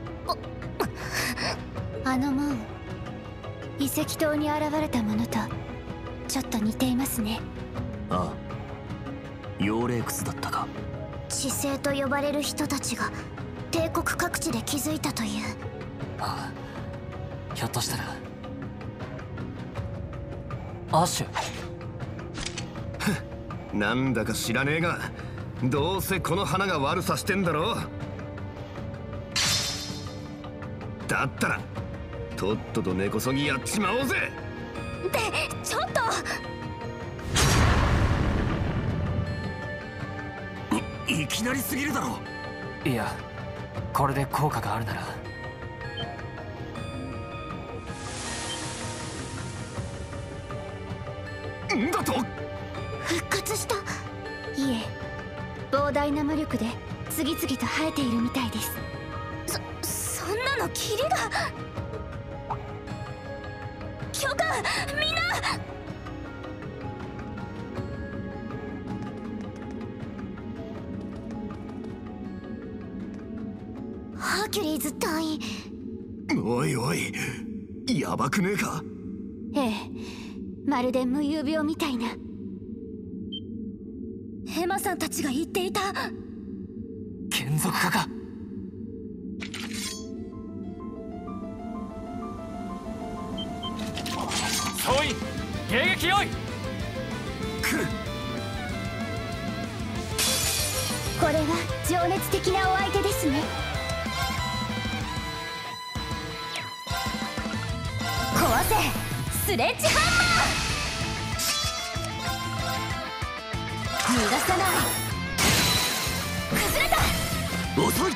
S14: あの門、遺跡塔に現れたものとちょっと似ていますね。
S2: ああ、妖霊窟だったか。
S14: 地聖と呼ばれる人たちが帝国各地で築いたという。
S2: ああ、ひょっとしたらアッシ
S3: ュなんだか知らねえが、どうせこの花が悪さしてんだろ。だったらとっとと根こそぎやっちまおうぜ。
S14: ってちょっと。
S2: い, いきなりすぎるだろ。いや、これで効果があるなら。
S3: んだと。
S14: 復活した。いえ、膨大な魔力で次々と生えているみたいです。そそんなのキリが。教官、みんな。ハーキュリーズ隊員。
S3: おいおい、やばくねえか。
S14: ええ、まるで無遊病みたいな。ヘマさんたちが言っていた
S2: 眷属化か。総員迎撃用意。
S3: 来る。
S14: これは情熱的なお相手ですね。壊せスレッジハンマー。逃がさない。崩れた。
S3: 遅い。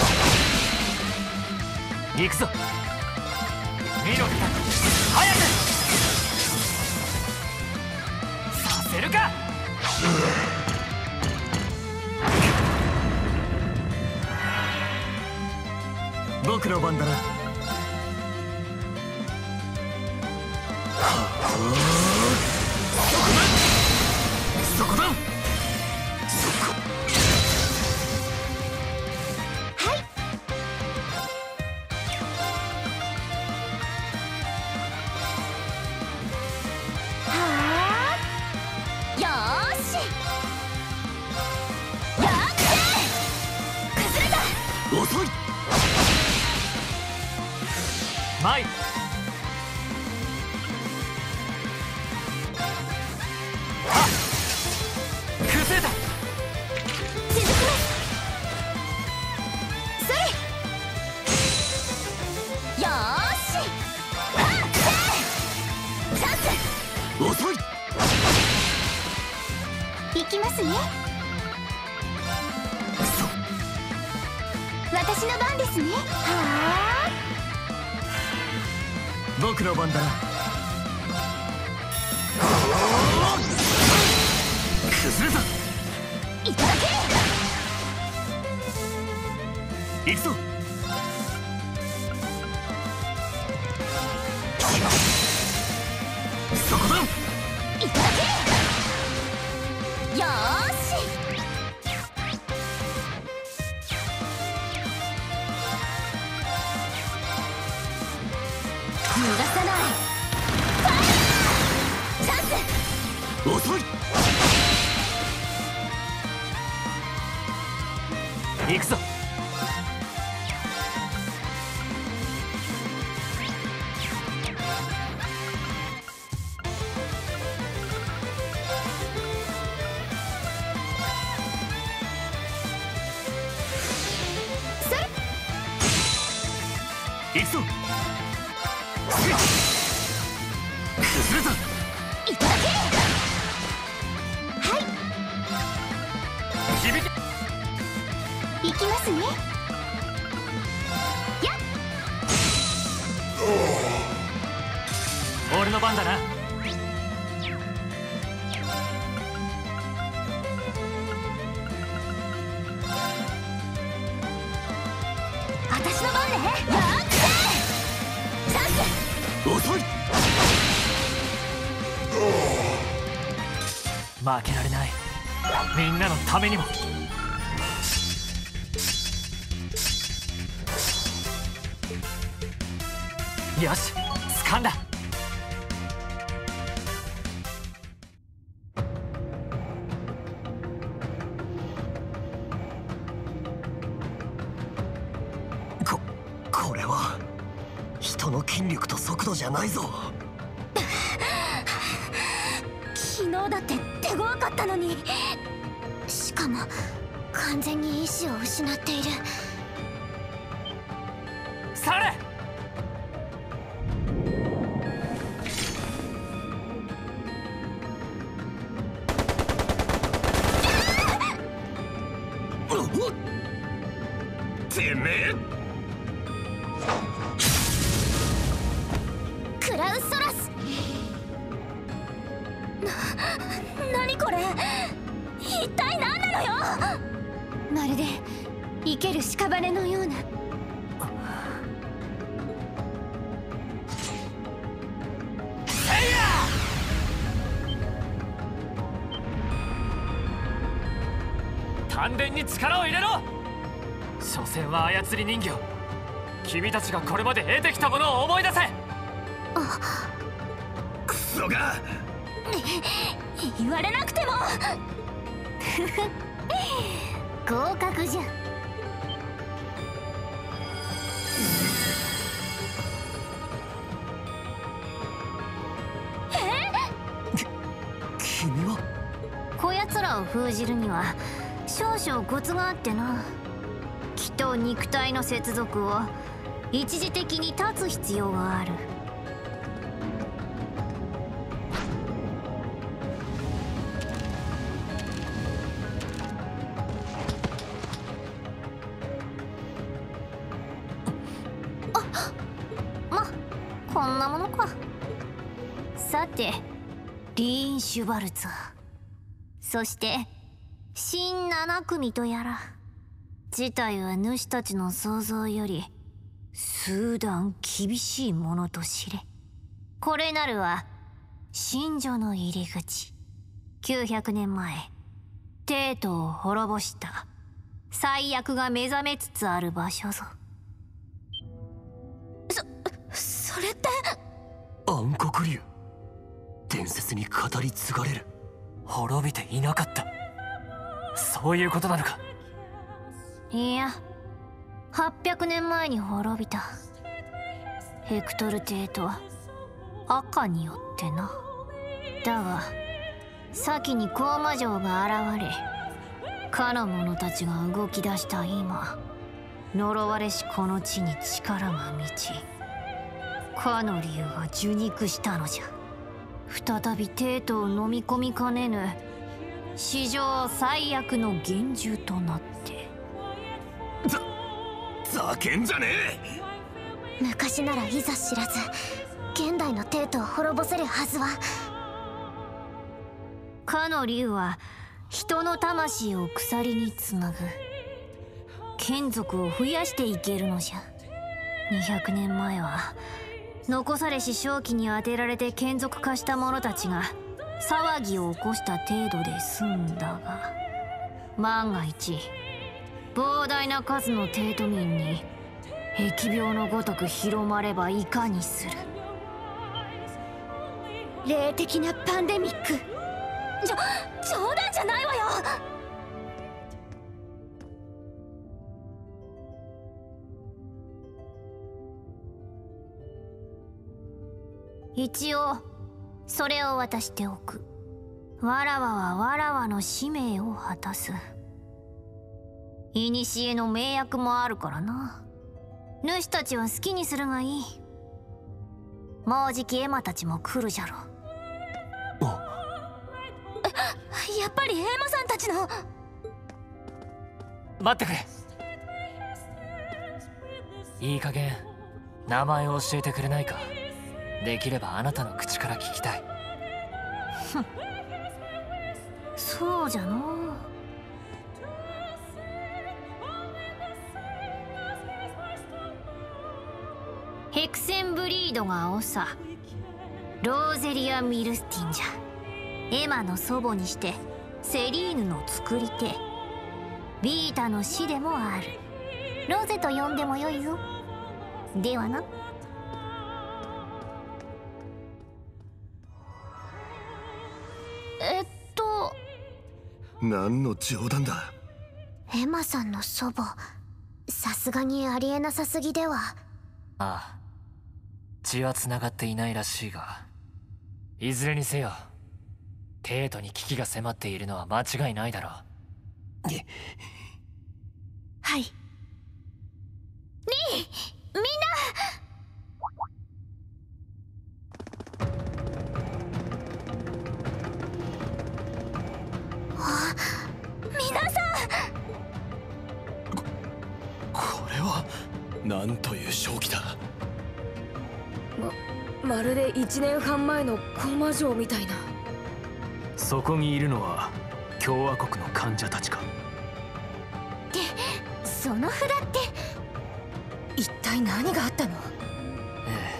S2: 行くぞ。見ろ、早くさせるか。僕の番だな。そこだ。
S3: 遅い。
S2: 前。あ、崩れた。
S14: 続きます。それ。よーし。はっ、チャンス。
S3: 遅い。
S14: 行きますね。私の番ですね。はあ。
S2: 僕の番だな。
S3: 崩れた。
S14: いただけ。
S3: 行くぞ。そこだ。
S14: いただけ。よーし。逃がさない。ファイヤー。チャンス。
S3: 遅い。
S2: 行くぞ。 行くぞ。崩れた。
S14: いただけ。はい
S2: 響け。
S14: 行きますね。やっ
S2: 俺の番だな。
S14: 私の番ね。やっチャンス。
S2: 遅い。負けられない。みんなのためにも。よし、掴んだ。
S16: ここれは人の筋力と速度じゃないぞ。
S14: 昨日だって手強かったのに。しかも完全に意志を失っている。
S2: され。
S16: てめえ。
S14: クラウストラス。な、何これ。一体何なのよ。まるで生ける屍のような。
S2: 丹田に力を入れろ。所詮は操り人形。君たちがこれまで得てきたものを思い出せ。
S16: クソが。
S14: 言われなくても。合格じゃ。
S16: 君は。
S14: こやつらを封じるには少々コツがあってな。きっと肉体の接続を一時的に断つ必要がある。あ、ま、こんなものか。さて、リーン・シュバルツァー、そして新七組とやら、事態は主たちの想像より数段厳しいものと知れ。これなるは神女の入り口。きゅうひゃくねんまえ帝都を滅ぼした最悪が目覚めつつある場所ぞ。そそれって
S16: 暗黒竜。伝説に語り継がれる。
S2: 滅びていなかった。そういうことなのか。
S14: いや、はっぴゃくねんまえに滅びたヘクトル帝と赤によってな。だが先に高魔城が現れ、かの者たちが動き出した今、呪われしこの地に力が満ち、かの竜が受肉したのじゃ。再び帝都を飲み込みかねぬ史上最悪の幻獣となって。
S16: ざざけんじゃね
S14: え。昔ならいざ知らず現代の帝都を滅ぼせるはずは。かの竜は人の魂を鎖につなぐ眷属を増やしていけるのじゃ。にひゃくねんまえは残されし正気に当てられて眷属化した者たちが騒ぎを起こした程度で済んだが、万が一膨大な数の帝都民に疫病のごとく広まればいかにする。霊的なパンデミック。じょ冗談じゃないわよ。一応それを渡しておく。わらわはわらわの使命を果たす。古の名役もあるからな。 主たちは好きにするがいい。もうじきエマたちも来るじゃろ。
S4: やっぱりエマさんたちの。
S2: 待ってくれ。いい加減名前を教えてくれないか。できればあなたの口から聞きたい。
S14: そうじゃのう。ヘクセンブリードが長、ローゼリア・ミルスティンじゃ。エマの祖母にしてセリーヌの作り手、ビータの師でもある。ロゼと呼んでもよいぞ。ではな。 えっと
S16: 何の冗談だ。
S14: エマさんの祖母、さすがにありえなさすぎでは。
S2: ああ、血は繋がっていないらしいが、いずれにせよ帝都に危機が迫っているのは間違いないだろう。
S4: はい。リー、みんな。あ、皆さん。
S12: これはなんという正気だ。
S17: ま、まるでいちねんはん前のコーマ城みたいな。
S12: そこにいるのは共和国の患者たちか。
S14: で、その札って
S17: 一体何があったの？
S2: え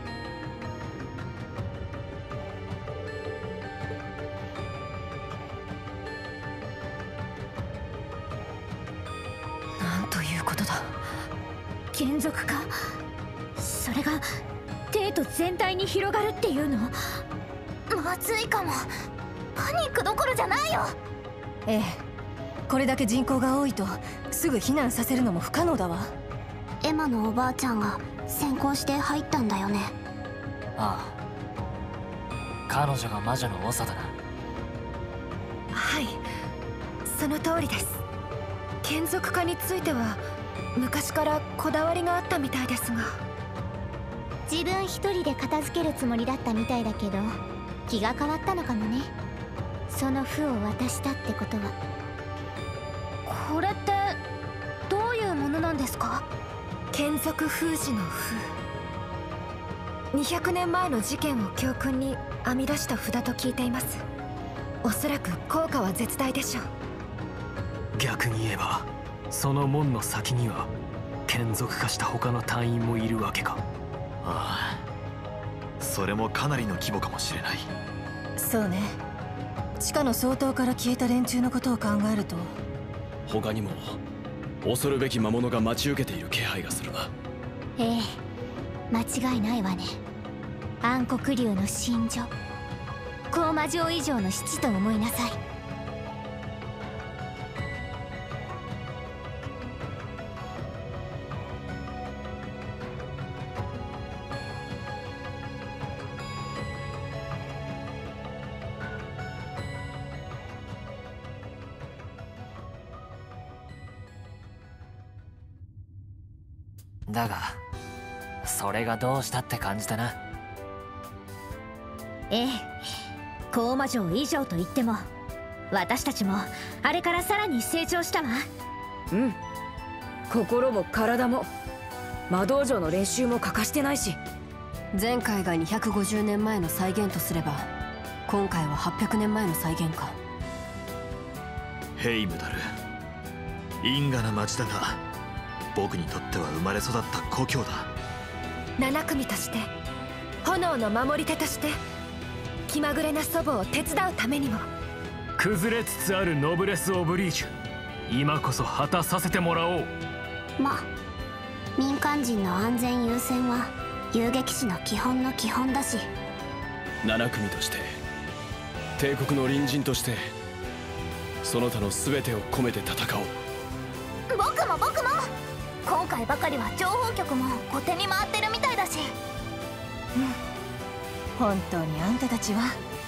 S17: え。なんということだ。
S14: 眷属か。それが帝都全体に広がるっていうの？まずいかも。パニックどころじゃないよ。
S17: ええ、これだけ人口が多いとすぐ避難させるのも不可能だわ。
S14: エマのおばあちゃんが先行して入ったんだよね。
S2: ああ、彼女が魔女の長だな。
S17: はい、その通りです。眷属化については昔からこだわりがあったみたいですが。
S14: 自分一人で片付けるつもりだったみたいだけど、気が変わったのかもね。その符を渡したってことは。これってどういうものなんですか？
S17: 眷属封じの符。にひゃくねんまえの事件を教訓に編み出した札と聞いています。おそらく効果は絶大でしょう。
S12: 逆に言えばその門の先には眷属化した他の隊員もいるわけか。
S18: ああ、それもかなりの規模かもしれない。
S17: そうね。地下の総統から消えた連中のことを考えると、
S12: 他にも恐るべき魔物が待ち受けている気配がするな。
S14: ええ、間違いないわね。暗黒竜の真女、高魔城以上の七と思いなさい。
S2: だがそれがどうしたって感じだな。
S14: ええ、高魔城以上と言っても私たちもあれからさらに成長したわ。
S17: うん、心も体も。魔道場の練習も欠かしてないし。前回がにひゃくごじゅうねんまえの再現とすれば、今回ははっぴゃくねんまえの再現か。
S18: ヘイムダル、因果な町だが僕にとっては生まれ育った故郷だ。
S17: 七組として、炎の守り手として、気まぐれな祖母を手伝うためにも。
S12: 崩れつつあるノブレス・オブリージュ、今こそ果たさせてもらおう。
S14: ま、民間人の安全優先は遊撃士の基本の基本だし。
S12: 七組として、帝国の隣人として、その他の全てを込めて戦おう。
S14: 僕も僕も。今回ばかりは情報局も後手に回ってるみたいだし。
S17: うん、本当にあんたたちは。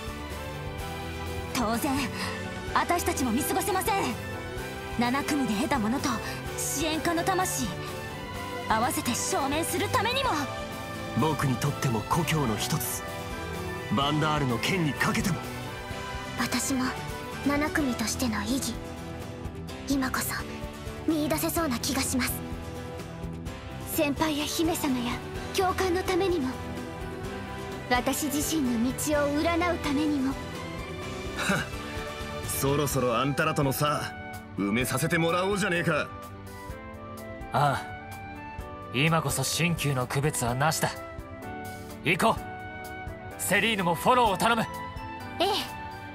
S14: 当然私たちも見過ごせません。七組で得たものと支援家の魂、 合わせて証明するためにも。
S16: 僕にとっても故郷の一つ、バンダールの剣にかけても。
S14: 私もなな組としての意義、今こそ見出せそうな気がします。先輩や姫様や教官のためにも、私自身の道を占うためにも。
S3: そろそろあんたらとの差埋めさせてもらおうじゃねえか。
S2: ああ、今こそ新旧の区別はなしだ。行こう。セリーヌもフォローを頼む。
S14: ええ。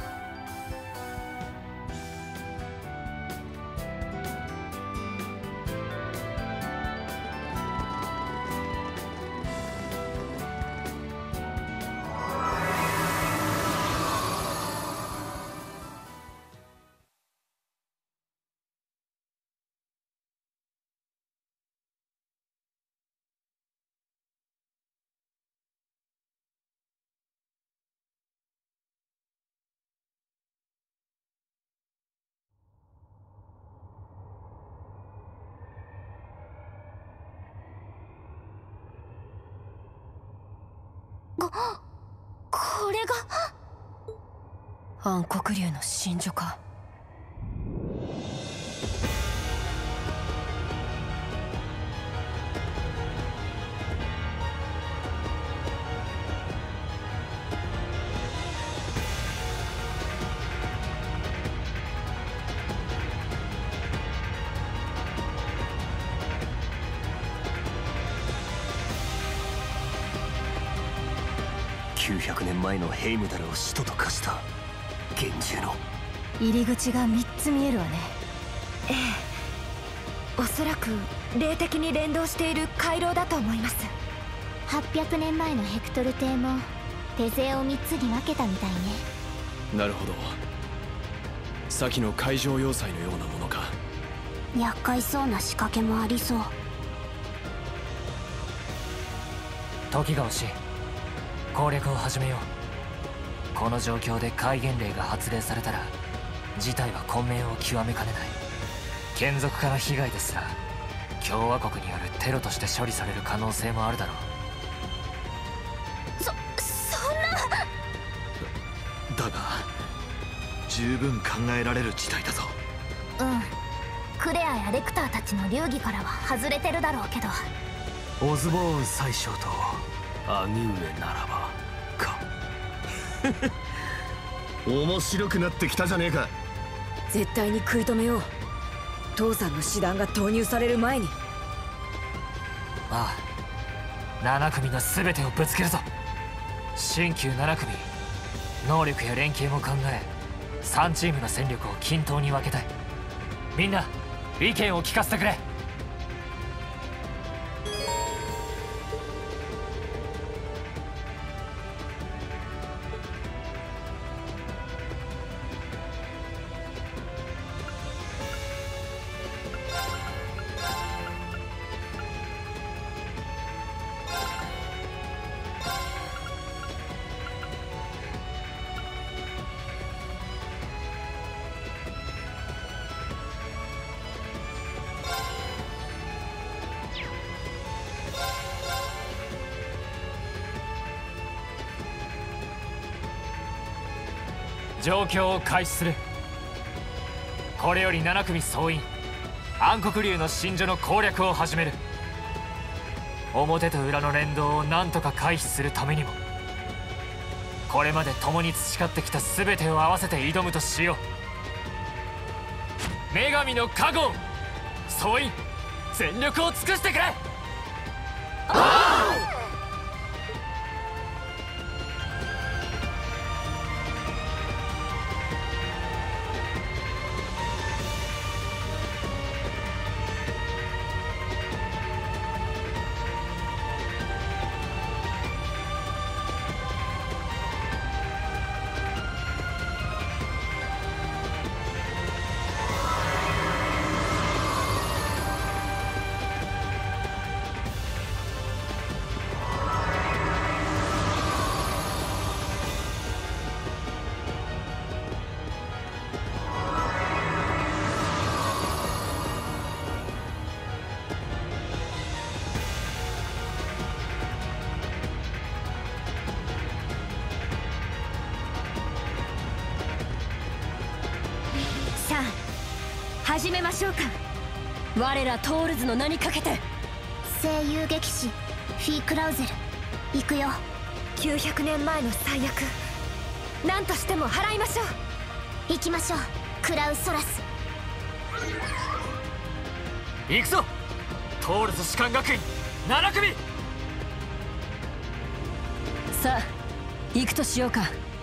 S17: これが暗黒竜の真珠か。
S16: きゅうひゃくねんまえのヘイムダルを使徒と化した幻獣の
S17: 入り口がみっつ見えるわね。ええ、おそらく霊的に連動している回廊だと思います。
S14: はっぴゃくねんまえのヘクトル帝も手勢をみっつに分けたみたいね。
S5: なるほど、先の海上要塞のようなものか。
S14: 厄介そうな仕掛けもありそう。
S2: 時が惜しい。攻略を始めよう。この状況で戒厳令が発令されたら事態は混迷を極めかねない。眷属から被害ですら共和国によるテロとして処理される可能性もあるだろう。
S14: そそんな。
S18: だが十分考えられる事態だぞ。
S14: うん、クレアやレクターたちの流儀からは外れてるだろうけど。
S18: オズボーン宰相と兄上ならばか。
S3: 面白くなってきたじゃねえか。
S17: 絶対に食い止めよう。父さんの師団が投入される前に。
S2: ああ、なな組の全てをぶつけるぞ。新旧なな組、能力や連携も考えさんチームの戦力を均等に分けたい。みんな意見を聞かせてくれ。状況を開始する。これよりなな組総員、暗黒竜の真珠の攻略を始める。表と裏の連動を何とか回避するためにも、これまで共に培ってきた全てを合わせて挑むとしよう。女神の加護、総員全力を尽くしてくれ。
S17: 始めましょうか。我らトールズの名にかけて。
S14: 声優劇士フィー・クラウゼル、行くよ。
S17: きゅうひゃくねんまえの最悪、何としても払いましょう。
S14: 行きましょう、クラウソラス。
S2: 行くぞトールズ士官学院なな組。
S17: さあ行くとしようか。